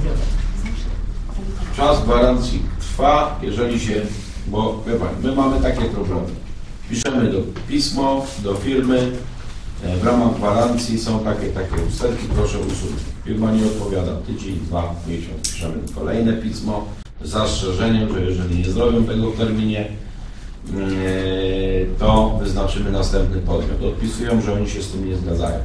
Czas gwarancji trwa, jeżeli się, bo wie Pan, my mamy takie problemy. Piszemy do pismo, do firmy, e, w ramach gwarancji są takie, takie usterki, proszę usunąć. Firma nie odpowiada, tydzień, dwa, miesiąc. Piszemy kolejne pismo z zastrzeżeniem, że jeżeli nie zrobią tego w terminie, to wyznaczymy następny podmiot. Odpisują, że oni się z tym nie zgadzają.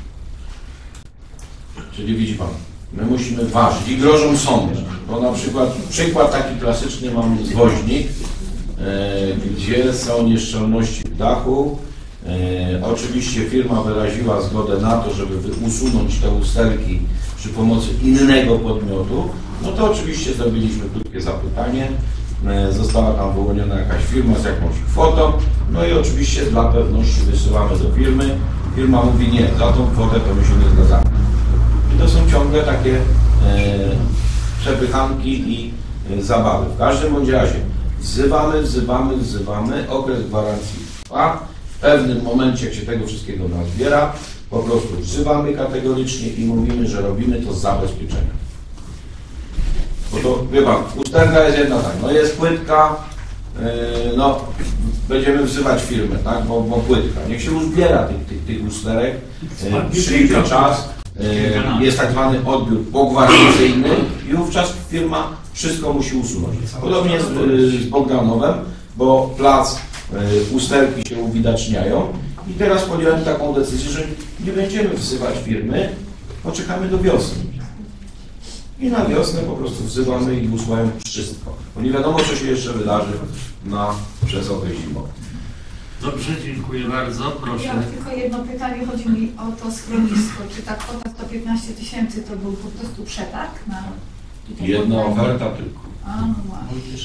Czyli widzi Pan, my musimy ważyć i grożą sądy. Bo na przykład, przykład taki klasyczny mamy z Woźnik, gdzie są nieszczelności w dachu. Oczywiście firma wyraziła zgodę na to, żeby usunąć te usterki przy pomocy innego podmiotu. No to oczywiście zrobiliśmy krótkie zapytanie. Została tam wyłoniona jakaś firma z jakąś kwotą, no i oczywiście dla pewności wysyłamy do firmy. Firma mówi nie, za tą kwotę to my się nie zgadzamy. I to są ciągle takie e, przepychanki i e, zabawy. W każdym bądź razie wzywamy, wzywamy, wzywamy, okres gwarancji trwa. W pewnym momencie, jak się tego wszystkiego nazbiera, po prostu wzywamy kategorycznie i mówimy, że robimy to z zabezpieczenia. Bo to, wie Pan, usterka jest jedna tak, no jest płytka, yy, no będziemy wzywać firmę, tak, bo, bo płytka. Niech się uzbiera tych, tych, tych usterek, yy, przyjdzie czas, yy, jest tak zwany odbiór pogwarancyjny i wówczas firma wszystko musi usunąć. Podobnie jest yy, z Bogdanowem, bo plac, yy, usterki się uwidaczniają i teraz podjąłem taką decyzję, że nie będziemy wzywać firmy, poczekamy do wiosny. I na wiosnę po prostu wzywamy i usuwają wszystko. Bo nie wiadomo, co się jeszcze wydarzy na, przez okres zimowy. Dobrze, dziękuję bardzo. Proszę. Ja tylko jedno pytanie, chodzi mi o to schronisko. Czy ta kwota sto piętnaście tysięcy to był po prostu przetarg? Na... Jedna oferta tylko. A, no właśnie.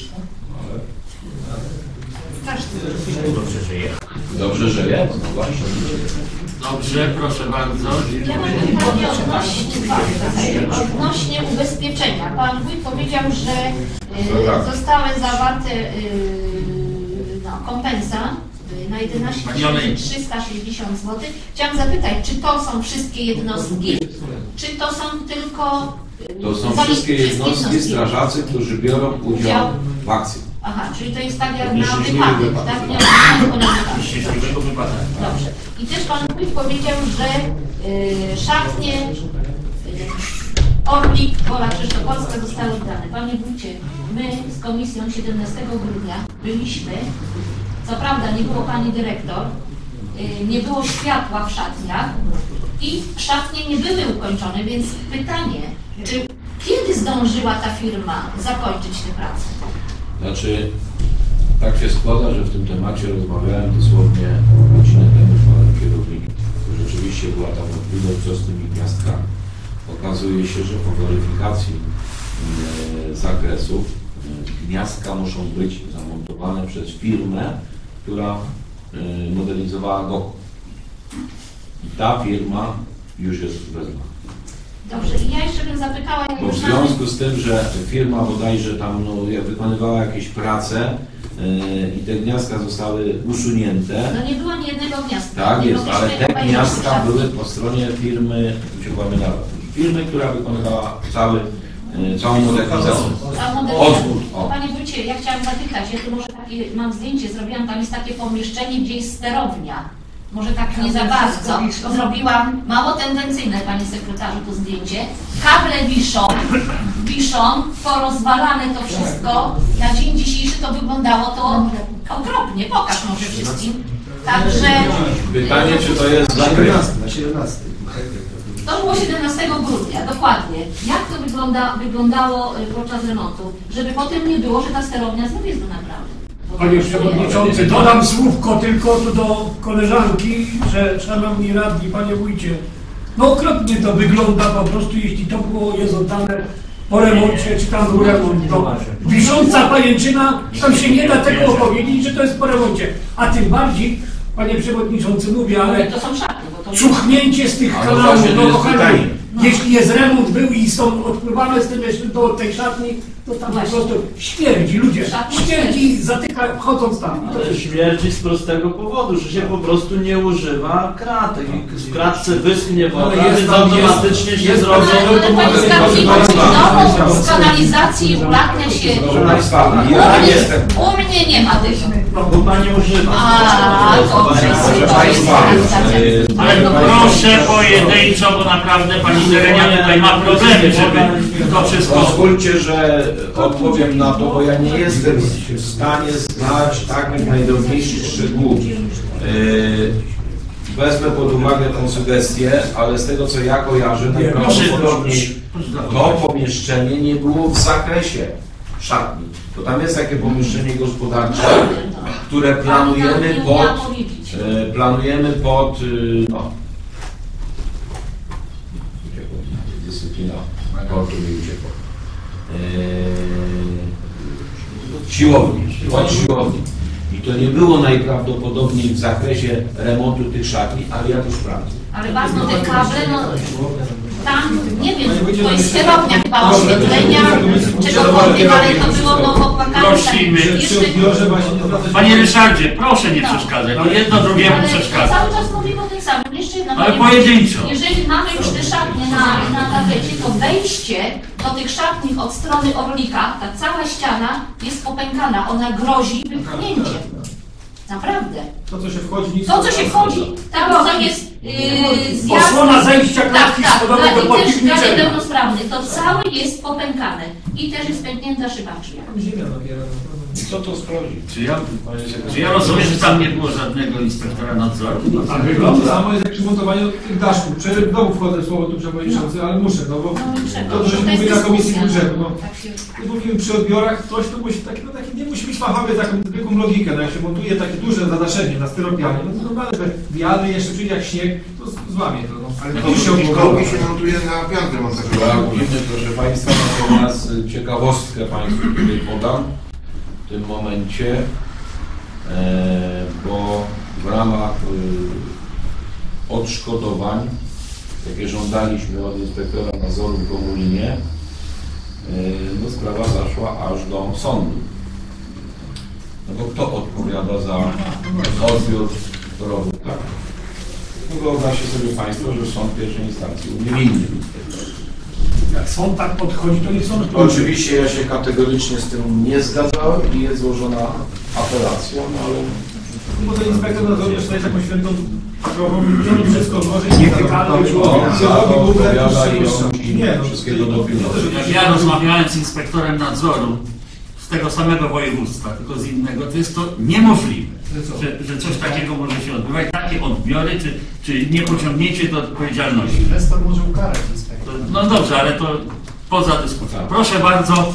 Strasznie. Dobrze, że jest. Dobrze, że jest. No właśnie. Dobrze, proszę bardzo. Ja mam pytanie odnośnie, odnośnie ubezpieczenia. Pan wójt powiedział, że y, zostały zawarte y, no, kompensa y, na jedenaście tysięcy trzysta sześćdziesiąt złotych. Chciałam zapytać, czy to są wszystkie jednostki, czy to są tylko... Y, to są wszystkie jednostki, strażacy, którzy biorą udział w akcji. Aha, czyli to jest tak jak na wypadek, tak? Nie na wypadek. Dobrze. I też Pan wójt powiedział, że y, szatnie y, Orlik, Wola Krzyżopolska zostały oddane. Panie wójcie, my z komisją siedemnastego grudnia byliśmy, co prawda nie było Pani dyrektor, y, nie było światła w szatniach i szatnie nie były ukończone, więc pytanie, czy kiedy zdążyła ta firma zakończyć tę pracę? Znaczy, tak się składa, że w tym temacie rozmawiałem dosłownie godzinę temu z panem kierownikiem. Rzeczywiście była tam wątpliwość, co z tymi gniazdkami. Okazuje się, że po weryfikacji e, zakresów e, gniazdka muszą być zamontowane przez firmę, która y, modernizowała go. I ta firma już jest wezwana. Dobrze, i ja jeszcze bym zapytała, jak Bo w już mamy... związku z tym, że firma bodajże tam no, jak wykonywała jakieś prace yy, i te gniazdka zostały usunięte. No nie było ani jednego gniazdka. Tak Nie jest, ale mogliśmy te obejrzeć gniazdka szafy. były po stronie firmy, się pamiętam, firmy, która wykonywała cały, yy, całą modernizację. Całą modernizację. Odwrót, o. Panie wójcie, ja chciałam zapytać, ja tu może takie, mam zdjęcie, zrobiłam, tam jest takie pomieszczenie, gdzie jest sterownia. Może tak nie za bardzo. Zrobiłam mało tendencyjne, panie sekretarzu, to zdjęcie. Kable wiszą, wiszą, porozwalane to wszystko. Na dzień dzisiejszy to wyglądało to okropnie. Pokaż może wszystkim. Także Pytanie, czy to jest Na zakres? siedemnastego. to było siedemnastego grudnia, dokładnie. Jak to wygląda, wyglądało y, podczas remontu? Żeby potem nie było, że ta sterownia znów jest do naprawy. Panie Przewodniczący, dodam słówko tylko tu do koleżanki, że szanowni radni, panie wójcie, no okropnie to wygląda po prostu, jeśli to było, jest oddane po remoncie, czy tam był remont. No, wisząca pajęczyna, tam się nie da tego opowiedzieć, że to jest po remoncie. A tym bardziej, panie Przewodniczący, mówię, ale To są szafy, bo to... cuchnięcie z tych Ale kanałów, właśnie to no jest kochani, pytanie. jeśli jest remont był i są odpływane z tym jeszcze do tej szatni, to tam po Właśnie. prostu śmierdzi, ludzie, Szatnia śmierdzi, zatyka wchodząc tam. I to Ale śmierdzi z prostego powodu, że się po prostu nie używa kratek. I w kratce wyschnie woda, No jest więc tam- automatycznie jest- się jest- zrodzą. Ale, ale panie Ale- skarbniku, ale- znowu z kanalizacji ulatnia się... Proszę Państwa, U ja mnie, jestem. u mnie nie ma tego. No bo pani używa. A, to Proszę wszyscy Państwa, yy, Ale proszę pojedynczo, bo naprawdę pani Terenia tutaj ma problemy, żeby to wszystko... Pozwólcie, że odpowiem na to, bo ja nie jestem w stanie znać takich najdrobniejszych szczegółów. Yy, Wezmę pod uwagę tę sugestię, ale z tego co ja kojarzę, najprawdopodobniej to pomieszczenie nie było w zakresie szatni. To tam jest takie pomieszczenie gospodarcze, które planujemy pod, yy, planujemy pod, yy, no, dyscyplina, kortu mi uciekła. Yy, siłowni, od siłowni. I to nie było najprawdopodobniej w zakresie remontu tych szatni, ale ja to sprawdzę. Ale bardzo te kable, no tam, nie wiem, to jest sterownia chyba oświetlenia, czegokolwiek, ale to było no opłakane. Prosimy. Panie Ryszardzie, proszę nie przeszkadzać, no jedno drugiemu Ale przeszkadza. cały czas mówimy o tym samym. Jeszcze jedna Ale panie- pojedynczo. Jeżeli mamy już te szatnie na, na tapecie, to wejście do tych szatni od strony Orlika, ta cała ściana jest popękana, ona grozi wypchnięciem. Naprawdę. To, co się wchodzi, nic To, co się wchodzi, tam co jest yy, zjazd... Osłona zejścia klatki tak, tak, schodowej do tak, i też dla podpiwniczego. niepełnosprawnych. To całe jest popękane. I też jest pęknięta szyba w drzwiach. ziemia nabiera. I kto to sprawdzi? Czy ja, czy ja rozumiem, że tam nie było żadnego inspektora nadzoru? A To wygląda. samo jest jak przy montowaniu tych daszków. Przecież w domu wchodzę w słowo tu przewodniczący, ale muszę, no bo No i trzeba. to, że To się jest mówi na komisji dyskusja, budżetu, no. Tak się... My mówimy przy odbiorach, ktoś to musi, taki, no, taki, nie musi być fachowy, taką zwykłą logikę, no jak się montuje takie duże zadaszenie na styropianie, no to normalne, że wiatr jeszcze przyjdzie jak śnieg, to z- złamie to, no. Ale Jak to już się kołki odmówi. się montuje na piątkę montażową. Sprawdzimy, proszę Państwa, natomiast ciekawostkę Państwu tutaj podam w tym momencie, e, bo w ramach e, odszkodowań, jakie żądaliśmy od inspektora nadzoru w Gomulinie, e, no sprawa zaszła aż do sądu. No bo kto odpowiada za odbiór robót, tak? No wyobraźcie sobie Państwo, że sąd pierwszej instancji uniewinnił. Jak sąd tak podchodzi, to nie sąd. Oczywiście ja się kategorycznie z tym nie zgadzałem i jest złożona apelacja, no ale Bo ten inspektor nadzoru też jest jakąś świętą krową, że wszystko złoży i Nie nie wykalny wykalny. odpowiada i on Nie, no. wszystkiego dopilnuje. Jak ja rozmawiałem z inspektorem nadzoru z tego samego województwa, tylko z innego, to jest to niemożliwe, że, że coś takiego może się odbywać, takie odbiory, czy, czy nie pociągnięcie do odpowiedzialności. Inwestor może ukarać inspektora. To, no dobrze, ale to poza dyskusją. Proszę bardzo.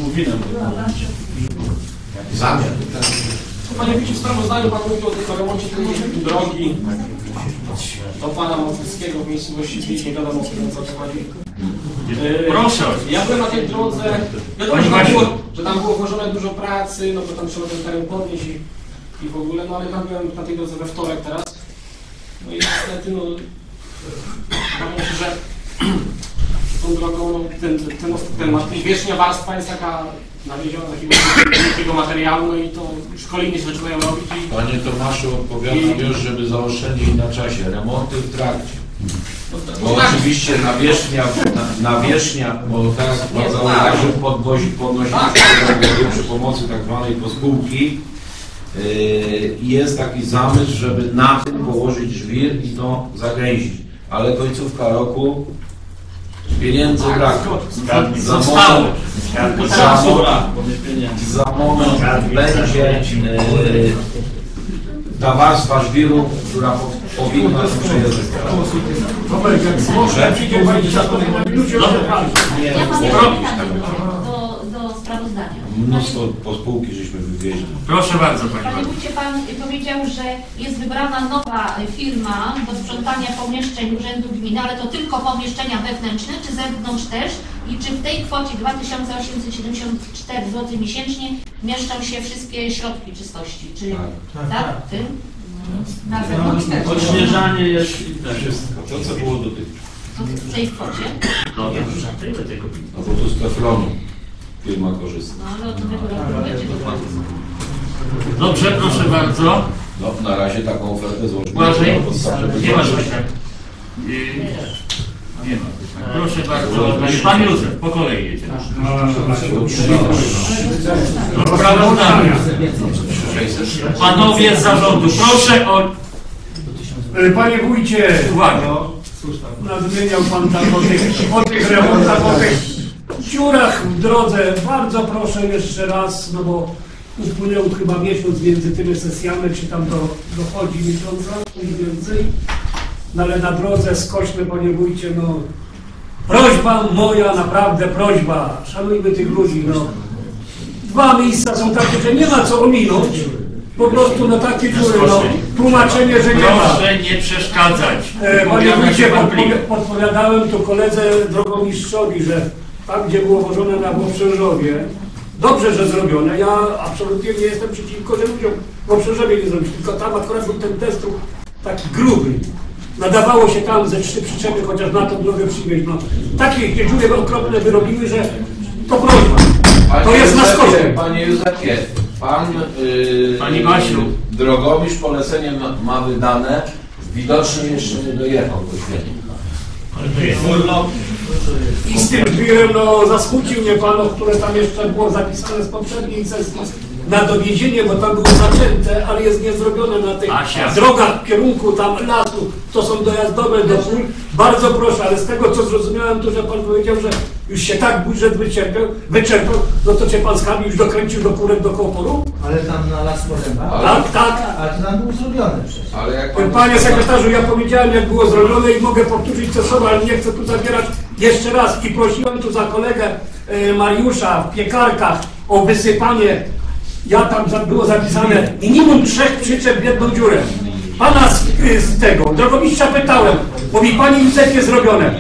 Zamiar. Panie Wójcie, w sprawozdaniu Pan mówi o tej remoncie tej drogi do Pana Mokrzyckiego w miejscowości Zbicz, nie wiadomo, o którym co to chodzi. Proszę. Ja byłem na tej drodze, wiadomo, że tam, było, że tam było włożone dużo pracy, no bo tam trzeba ten teren podnieść i, i w ogóle, no ale tam byłem na tej drodze we wtorek teraz. No i niestety, no, wydaje mi się, że tą drogą, no, ten, ten, ten, ten wierzchnia warstwa jest taka nawieziona takiego, takiego materiału, no i to już kolejni się zaczynają robić. I, Panie Tomaszu, odpowiadam już, żeby zaoszczędzić na czasie. Remonty w trakcie. Bo oczywiście nawierzchnia, na, nawierzchnia, bo tak pan zauważył, podwozi, podnosi przy pomocy tak zwanej pospółki. Yy, jest taki zamysł, żeby na tym położyć żwir i to zagęścić. Ale końcówka roku pieniędzy brak. Za moment, za moment, za moment będzie yy, ta warstwa żwiru, która po, powinna się przejeżdżać. Ja mam do, do sprawozdania. Mnóstwo pospółki żeśmy wywieźli. Proszę bardzo, Pani Panie Wójcie, Pan powiedział, że jest wybrana nowa firma do sprzątania pomieszczeń Urzędu Gminy, ale to tylko pomieszczenia wewnętrzne, czy zewnątrz też? I czy w tej kwocie dwa tysiące osiemset siedemdziesiąt cztery złote miesięcznie mieszczą się wszystkie środki czystości? Czy tak? tak? tak? Tym? Na zewnątrz też. Odśnieżanie jest i też. Wszystko, to co było dotychczas. To w tej kwocie? No, no bo tu z teflonu firma korzysta. No ale od nowego roku będzie dokładnie. Dobrze, proszę bardzo. No, na razie taką ofertę złożymy. Błażej, żeby nie ma coś tak. Nie ma. Proszę bardzo. Pan Józef, po kolei jedziemy. Sprawozdania. Panowie z zarządu, proszę o... Panie wójcie, uwaga. Nadmieniał pan tam o tych, o tych remontach, o tych dziurach w drodze. Bardzo proszę jeszcze raz, no bo upłynął chyba miesiąc między tymi sesjami, czy tam do, dochodzi miesiąca, mniej więcej. No ale na drodze skośne, panie wójcie, no prośba moja, naprawdę prośba, szanujmy tych ludzi, no. Dwa miejsca są takie, że nie ma co ominąć. Po prostu na takie dziury, no, tłumaczenie, że nie ma. Proszę nie przeszkadzać. E, Panie wójcie, podpowi podpowiadałem tu koledze drogomistrzowi, że tam, gdzie było włożone na Włoprzeżowie, dobrze, że zrobione. Ja absolutnie nie jestem przeciwko, że ludziom w Włoprzeżowie nie zrobić, tylko tam akurat był ten destrukt taki gruby. Nadawało się tam ze trzy przyczepy, chociaż na tą drogę przywieźć. No, takie dziury okropne wyrobiły, że to prośba. To jest na skosie. Panie Józefie, pan yy, Pani Basiu, drogomistrz polecenie ma, ma wydane, widocznie jeszcze nie dojechał do świetnika. I z tym żwirem, no, zasmucił mnie pan, które tam jeszcze było zapisane z poprzedniej sesji na dowiezienie, bo tam było zaczęte, ale jest niezrobione na tych Asia. drogach w kierunku tam lasu, to są dojazdowe do pól. Bardzo proszę, ale z tego co zrozumiałem, to że pan powiedział, że już się tak budżet wyczerpał, wyczerpał, no to cię pan z Kami już dokręcił do kurek do Kołoporu? Ale tam na las Poręba? Tak, tak. Ale to tam było zrobione przecież. Ale jak pan Panie sekretarzu, ja powiedziałem, jak było zrobione i mogę powtórzyć co słowo, ale nie chcę tu zabierać jeszcze raz. I prosiłem tu za kolegę e, Mariusza w piekarkach o wysypanie. Ja tam za, było zapisane minimum trzech przyczep w jedną dziurę. Pana z, z tego, drogomistrza pytałem, mówi, panie Józefie, zrobione.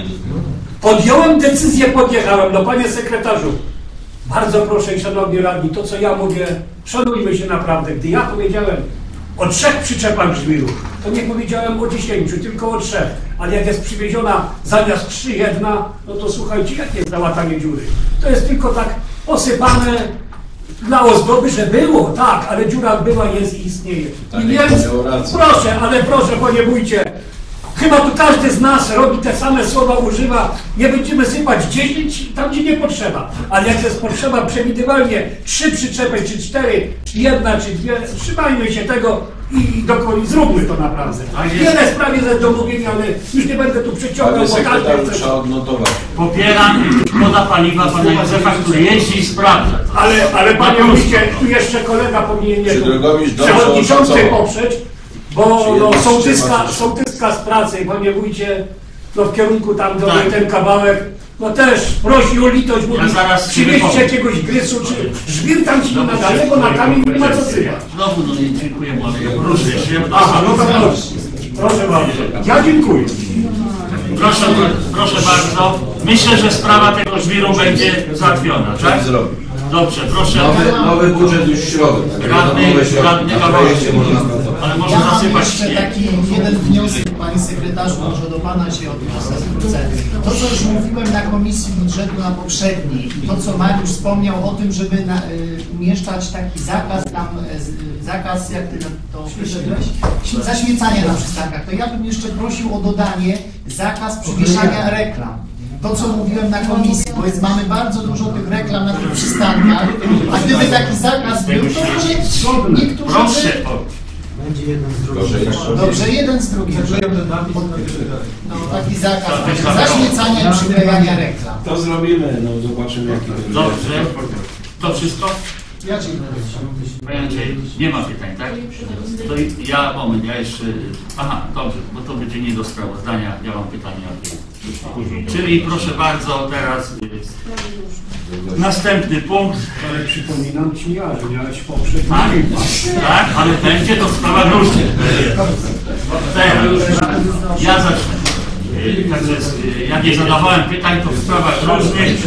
Podjąłem decyzję, podjechałem. No panie sekretarzu, bardzo proszę i szanowni radni, to co ja mówię, szanujmy się naprawdę. Gdy ja powiedziałem o trzech przyczepach żwiru, to nie powiedziałem o dziesięciu, tylko o trzech. Ale jak jest przywieziona zamiast trzy jedna, no to słuchajcie, jakie jest załatanie dziury? To jest tylko tak posypane dla ozdoby, że było, tak, ale dziura była, jest i istnieje. I więc, proszę, ale proszę, panie wójcie, chyba tu każdy z nas robi te same słowa, używa, nie będziemy sypać dziesięć tam, gdzie nie potrzeba. Ale jak jest potrzeba przewidywalnie trzy przyczepy, czy cztery, czy jedna, czy dwie, trzymajmy się tego i dokoli, zróbmy to naprawdę. Wiele spraw jest do mówienia, ale już nie będę tu przeciągał, bo każdy trzeba odnotować. Popieram moda paliwa pana Józefa, który jeździ i sprawdza. Ale, ale panie wójcie, tu jeszcze kolega powinien nie przewodniczący poprzeć, bo no, sołtyska, sołtyska z pracy, panie wójcie, no w kierunku tam do tak. ten kawałek, no też prosi o litość, mówi, ja zaraz przywieźcie jakiegoś grysu, czy żwir tam ci nie nadaje, bo na kamień nie ma co sypać. Znowu, no nie dziękuję bardzo. Proszę, Aha, no to proszę. Proszę bardzo. Ja dziękuję. Proszę, proszę bardzo. Myślę, że sprawa tego żwiru będzie załatwiona, tak? Dobrze, proszę. Nowy, nowy budżet już w środę. Tak? Radny, Nowe środki. radny Na kawałek. projekcie można pracować. Ale Ja można mam zasypać jeszcze śnieg. taki jeden wniosek, panie sekretarzu, może do pana się odniosę. To, co już mówiłem na komisji budżetu na poprzedniej, to, co Mariusz wspomniał o tym, żeby na, y, umieszczać taki zakaz tam, y, zakaz, jak ty to określiłeś? Zaśmiecania na przystankach. To ja bym jeszcze prosił o dodanie zakaz przywieszania reklam. To, co mówiłem na komisji, bo jest, mamy bardzo dużo tych reklam na tych przystankach, a gdyby taki zakaz był, to może niektórzy... Proszę, Będzie jeden z drugim. Dobrze, jeden z drugim. Zakleją ten napis. No, taki zakaz zaśmiecania i przyklejania reklam. To zrobimy, no zobaczymy jaki będzie. Dobrze. To wszystko? Ja dziękuję. Panie Andrzej, nie ma pytań, tak? To ja, moment, ja jeszcze... Aha, dobrze, bo to będzie nie do sprawozdania, ja mam pytania później. Czyli proszę bardzo, teraz y, następny punkt. Ale przypominam Ci ja, że miałeś poprzedni. Tak, tak, ale będzie to sprawa różnych. Teraz, ja zacznę. Y, Także y, jak nie zadawałem pytań, to w sprawach różnych.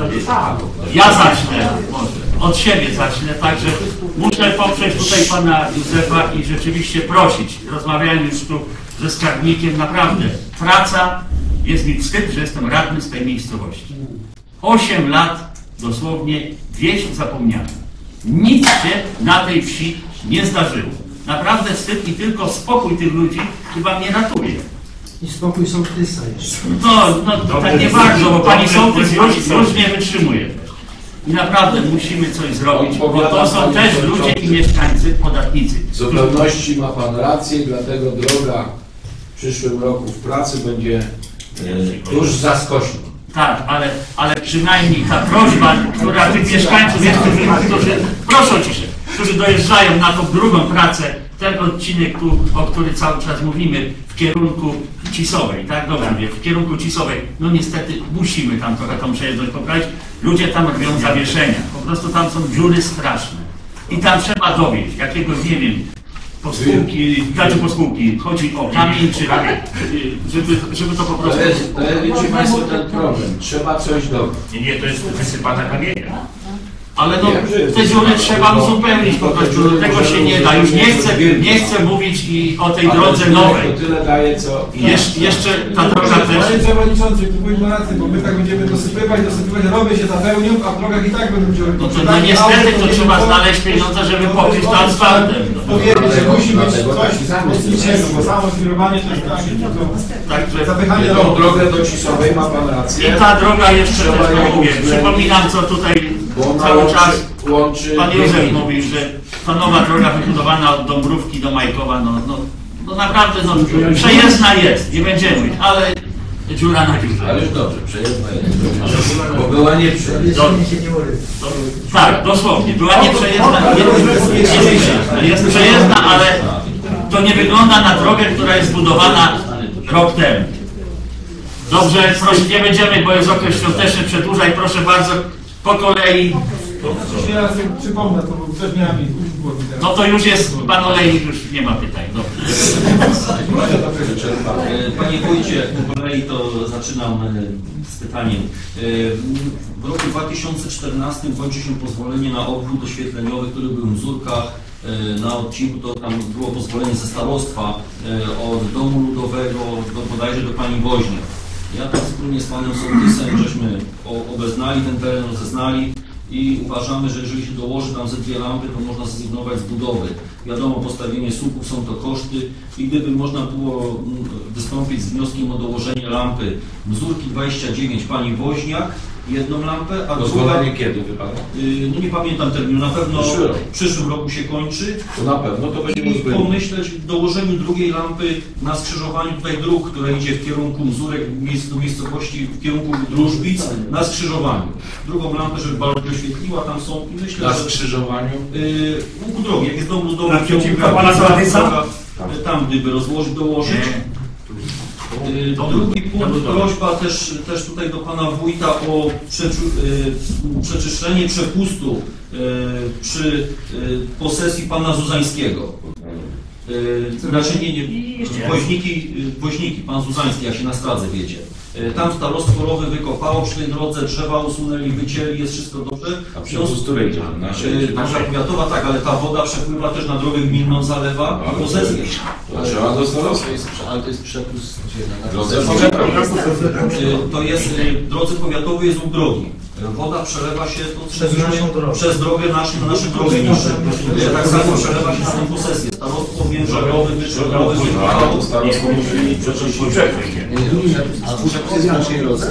Ja zacznę, może. Od siebie zacznę, także muszę poprzeć tutaj pana Józefa i rzeczywiście prosić. Rozmawiałem już tu ze skarbnikiem, naprawdę praca, jest mi wstyd, że jestem radny z tej miejscowości. Osiem lat dosłownie wieś zapomniana. Nic się na tej wsi nie zdarzyło. Naprawdę wstyd i tylko spokój tych ludzi chyba mnie ratuje. I spokój sołtysa jeszcze. No, no tak nie bardzo, bo pani sołtys już, już nie wytrzymuje. I naprawdę musimy coś zrobić, bo to są też ludzie i mieszkańcy, podatnicy. W zupełności ma Pan rację, dlatego droga w przyszłym roku w pracy będzie e, tuż za skośną. Tak, ale, ale przynajmniej ta prośba, która tych mieszkańców jest, którzy, którzy, proszę o ciszę, którzy dojeżdżają na tą drugą pracę, ten odcinek, tu, o którym cały czas mówimy, w kierunku Cisowej, tak? Dobrze mówię, w kierunku Cisowej. No niestety musimy tam trochę tą przejezdność poprawić. Ludzie tam robią zawieszenia. Po prostu tam są dziury straszne. I tam trzeba dowieść jakiegoś, nie wiem, pospółki, znaczy pospółki, chodzi o kamień, czy żeby, żeby to po prostu... To jest, to jest, wiecie Państwo, ten problem. Trzeba coś dowieść. Nie, nie, to jest wysypana kamienia. Ale no, te dziury trzeba uzupełnić po prostu, tego się nie da. Już nie chcę, nie chcę mówić i o tej drodze nowej. To tyle daje, co... Jesz, jeszcze ta droga też... Panie Przewodniczący, tu powinien rację, bo my tak będziemy dosypywać, dosypywać, rowy się zapełnią, a w drogach i tak będą dziury. No to no niestety to trzeba znaleźć pieniądze, żeby pokryć to asfaltem. Powiedzieć, że musi być coś mocniejszego, bo samo świrowanie to jest tak, Także zapychanie Tą rowu. drogę do Cisowej ma Pan rację. i ta droga jeszcze Trzeba też ją mówię. uwzględnić, Przypominam, co tutaj bo ona cały łączy- czas łączy pan dwie Józef gminy. mówił, że ta nowa droga wybudowana od Dąbrówki do Majkowa, no, no, no naprawdę no, przejezdna jest, nie będziemy mówić, ale dziura na dziurze. Ale już dobrze, przejezdna jest. Bo była nieprzejezdna. Tak, dosłownie. Była nieprzejezdna, nie, jest przejezdna, ale to nie wygląda na drogę, która jest zbudowana rok temu. Dobrze, proszę, nie będziemy, bo jest okres świąteczny, przedłużaj, proszę bardzo, po kolei. Jeszcze raz przypomnę, to był też miałem w głowie. No to już jest, pan Olejnik już nie ma pytań. Dobrze. Panie Wójcie, po kolei to zaczynam e, z pytaniem. E, W roku dwa tysiące czternastym kończy się pozwolenie na obwód oświetleniowy, który był w Mzurkach. E, Na odcinku to tam było pozwolenie ze starostwa e, od domu ludowego do, bodajże do pani Woźniak. Ja tam wspólnie z panem sołtysem żeśmy o- obeznali ten teren, rozeznali i uważamy, że jeżeli się dołoży tam ze dwie lampy, to można zrezygnować z budowy. Wiadomo, postawienie słupów są to koszty i gdyby można było mm, wystąpić z wnioskiem o dołożenie lampy Mzurki dwadzieścia dziewięć pani Woźniak, jedną lampę, a druga... Pozwolenie kiedy wypada? y, No nie pamiętam terminu, na pewno Przyszły rok. w przyszłym roku się kończy. To na pewno to będzie I uwzględnione. pomyśleć w dołożeniu drugiej lampy na skrzyżowaniu tutaj dróg, która idzie w kierunku Mzurek, miejsc- do miejscowości w kierunku Drużbic, na skrzyżowaniu. Drugą lampę, żeby balonkę oświetliła, tam są i myślę, Na że... skrzyżowaniu? Yy, łuku drogi, jak jest dom ludowy, Naprzeciwko pana Sołtysa? tam gdyby rozłożyć, dołożyć. Yy, Drugi punkt, prośba też, też tutaj do pana wójta o przeczu, yy, przeczyszczenie przepustu yy, przy yy, posesji pana Zuzańskiego. Yy, znaczy nie, nie, Woźniki, yy, Woźniki, pan Zuzański, jak się na stradze wiecie. E, Tam starostwo rowy wykopało przy tej drodze, drzewa usunęli, wycięli, jest wszystko dobrze. A przewóz której idzie? Na sieć? Droga powiatowa, tak, ale ta woda przepływa też na drogę gminną, zalewa i posesję. To trzeba do starostwa. Ale to jest przepust gdzie? Drodze E, To jest, e, w drodze powiatowej jest u drogi. Woda przelewa się to, Przez naszą drogę. przez drogę naszą, na naszą drogę niższą. E, Tak samo przelewa się na posesję. Starostwo wiem, że rowy wyczynowe wykopało. To starostwo musi przeczyścić przepływ. A przepust jest w naszej drodze.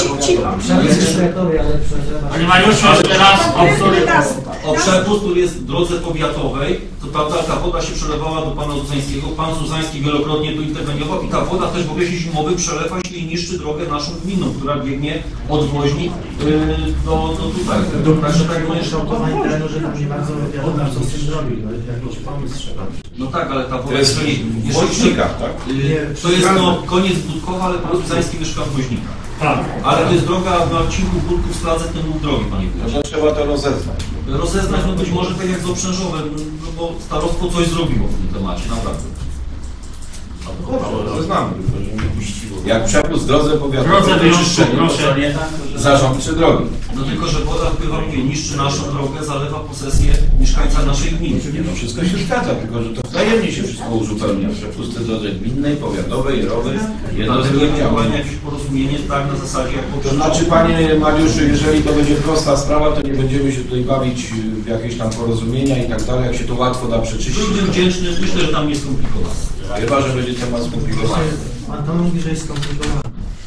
Panie Mariuszu, teraz O przepust, który jest w drodze powiatowej, to prawda, ta woda się przelewała do pana Zuzańskiego. Pan Zuzański wielokrotnie tu interweniował i ta woda też w okresie zimowy przelewa się i niszczy drogę naszą gminną, która biegnie od Woźni yy, do, do tutaj. Także tak no, kształtowanie terenu, że tam nie bardzo wiadomo, co z tym zrobić, no jakiś pomysł trzeba. No tak, ale ta woda... To jest w Woźnikach, tak? Yy, to jest no, koniec Budkowa, ale pan Zuzański mieszka w Woźnikach. Tak. Ale to jest droga w odcinku Budków z Pladze, ten był drogi, panie No to trzeba to rozeznać. Rozeznać, no być może tak jak z obszężowe, no bo starostwo coś zrobiło w tym temacie, naprawdę. Rozeznamy, tylko że nie puściło. Jak przepust w drodze powiatowej, Drodze wyjątku, wyczyszczenie, proszę. zarząd czy drogi. No tylko, że woda wpływa, mówię, niszczy naszą drogę, zalewa posesję mieszkańca naszej gminy. Nie no, wszystko się zgadza, tylko że to wzajemnie się wszystko uzupełnia. Przepusty drodze gminnej, powiatowej, rowy, jedno z Dlatego drugim działa. ewentualnie jakieś porozumienie, tak, na zasadzie jak To poprzednio. znaczy, panie Mariuszu, jeżeli to będzie prosta sprawa, to nie będziemy się tutaj bawić w jakieś tam porozumienia i tak dalej, jak się to łatwo da przeczyścić. Byłbym wdzięczny, myślę, że tam nie skomplikowane. Chyba że będzie temat skomplikowany. Pan to mówi, że jest skomplikowany.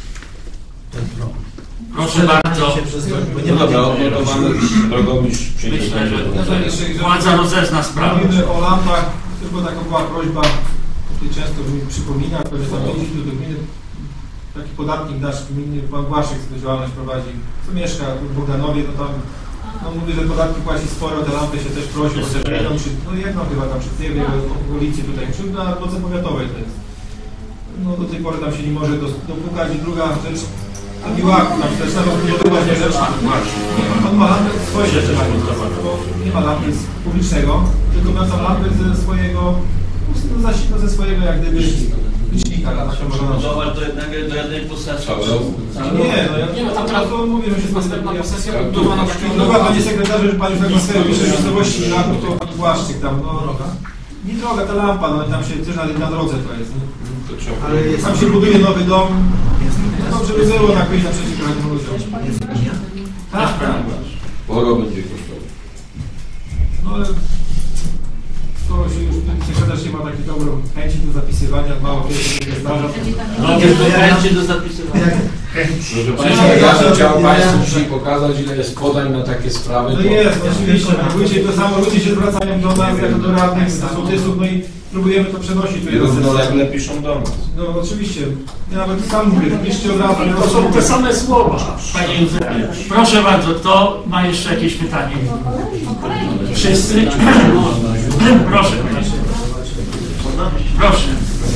Proszę bardzo. No dobra, odnotowany drogomistrz przyjdzie. Myślę, że władza rozezna sprawę. Mówimy o lampach, tylko taka była prośba, tutaj często mi przypomina, pewnie tam jeździ do gminy, taki podatnik nasz gminy, pan Błaszczyk, co działalność prowadzi, co mieszka w Bogdanowie, no tam, no mówi, że podatki płaci sporo, te lampy się też prosi, bo też jedną, czy, no jedną chyba tam przy tej okolicy tutaj, przy na drodze powiatowej to jest. No do tej pory tam się nie może dopukać i druga rzecz, to miłak, tam też nawet nie to właśnie rzecz. On ma lampę swoje rzeczy, bo nie ma lampy z publicznego, tylko ma tam lampy ze swojego, no, no, ze swojego jak gdyby licznika, tak się można nazwać. Budować do jednego, do jednej posesji. Nie, no ja Nie, no tam teraz to mówię, że się następna posesja tak, budowana tak, takiego- no panie sekretarzu, że pan już tak na swoje pisze miejscowości lampy, to pan Błaszczyk tam, no nie droga, ta lampa, no i tam się też na, na drodze to jest. Nie? Ale jest... Tam się buduje nowy dom, no dobrze by było na wyjść naprzeciw radnym ludziom. Tak, tak. Sporo będzie kosztować. No ale skoro się już sekretarz nie ma takiej dobrej chęci do zapisywania, mało kiedy się zdarza. No, nie do chęci do zapisywania. Proszę Państwa, ja bym chciał Państwu dzisiaj pokazać, ile jest podań na takie sprawy. No jest, oczywiście, no, ludzie, to samo ludzie się zwracają do nas, jako do radnych, do sołtysów, no i próbujemy to przenosić. I równolegle piszą do nas. No oczywiście, ja nawet sam mówię, piszcie od razu. To są te same słowa. Panie Józefie, proszę bardzo, kto ma jeszcze jakieś pytanie? Wszyscy? Proszę. Proszę.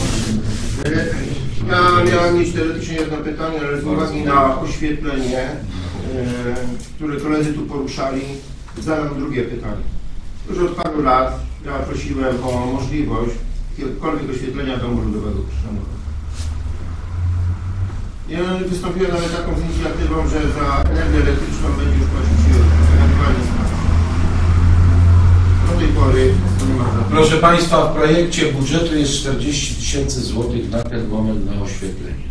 Ja miałem mieć teoretycznie jedno pytanie, ale z uwagi na oświetlenie, e, które koledzy tu poruszali, zadam drugie pytanie. Już od paru lat ja prosiłem o możliwość jakiegokolwiek oświetlenia domu ludowego Krzyczanowa. Ja wystąpiłem nawet taką z inicjatywą, że za energię elektryczną będzie już płacić ewentualnie stać. Do tej pory to nie ma żadnego. Proszę Państwa, w projekcie budżetu jest czterdzieści tysięcy złotych na ten moment na oświetlenie.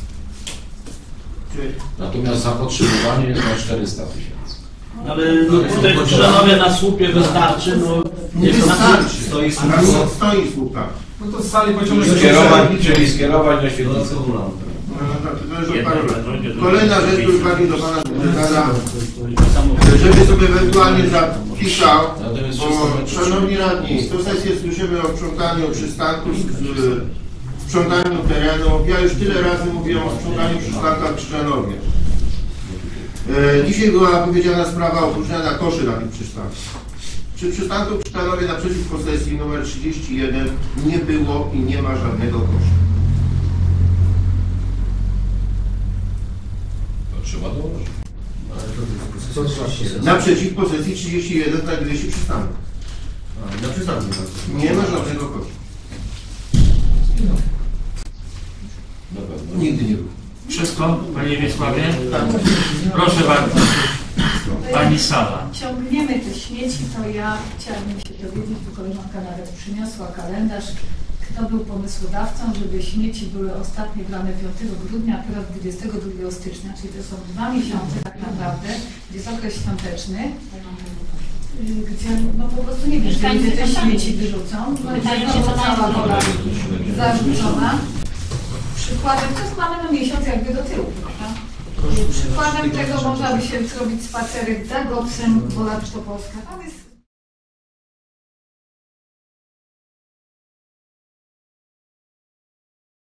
Natomiast zapotrzebowanie jest na czterysta tysięcy. Ale no, tutaj w Krzanowie na słupie wystarczy, no Nie wystarczy. Stoi słup. Stoi słup, tak. No to z sali pociągnąć Skierowań, czyli skierowań na świetlicę. No, to, to już od paru lat. Kolejna rzecz, już bardziej do Pana sekretarza, żeby sobie ewentualnie zapisał, bo szanowni radni, co sesję słyszymy o sprzątaniu przystanków, sprzątaniu terenu. Ja już tyle razy mówiłem o sprzątaniu przystankach w Krzyczanowie. Dzisiaj była powiedziana sprawa opróżniania koszy na tych przystankach. Przy przystanku w Krzyczanowie naprzeciw posesji numer trzydzieści jeden nie było i nie ma żadnego kosza. Trzeba dołożyć. Naprzeciw posesji trzydzieści jeden znajduje się przystanek. Na przystanku. Nie ma żadnego kosza. Na pewno. Nigdy nie było. Wszystko, Panie Wiesławie? Proszę bardzo. Pani Sala. Ciągniemy te śmieci, to ja chciałabym się dowiedzieć, bo koleżanka nawet przyniosła kalendarz, kto był pomysłodawcą, żeby śmieci były ostatnie brane piątego grudnia, teraz dwudziestego drugiego stycznia, czyli to są dwa miesiące tak naprawdę, gdzie jest okres świąteczny, gdzie no po prostu nie wiem, gdzie te śmieci wyrzucą, no i cała wola zarzucona. Przykładem, to jest mamy na miesiąc jakby do tyłu, prawda? Przykładem tego można by się zrobić spacerek za Gopsem, Wola Wielkopolska. Tam jest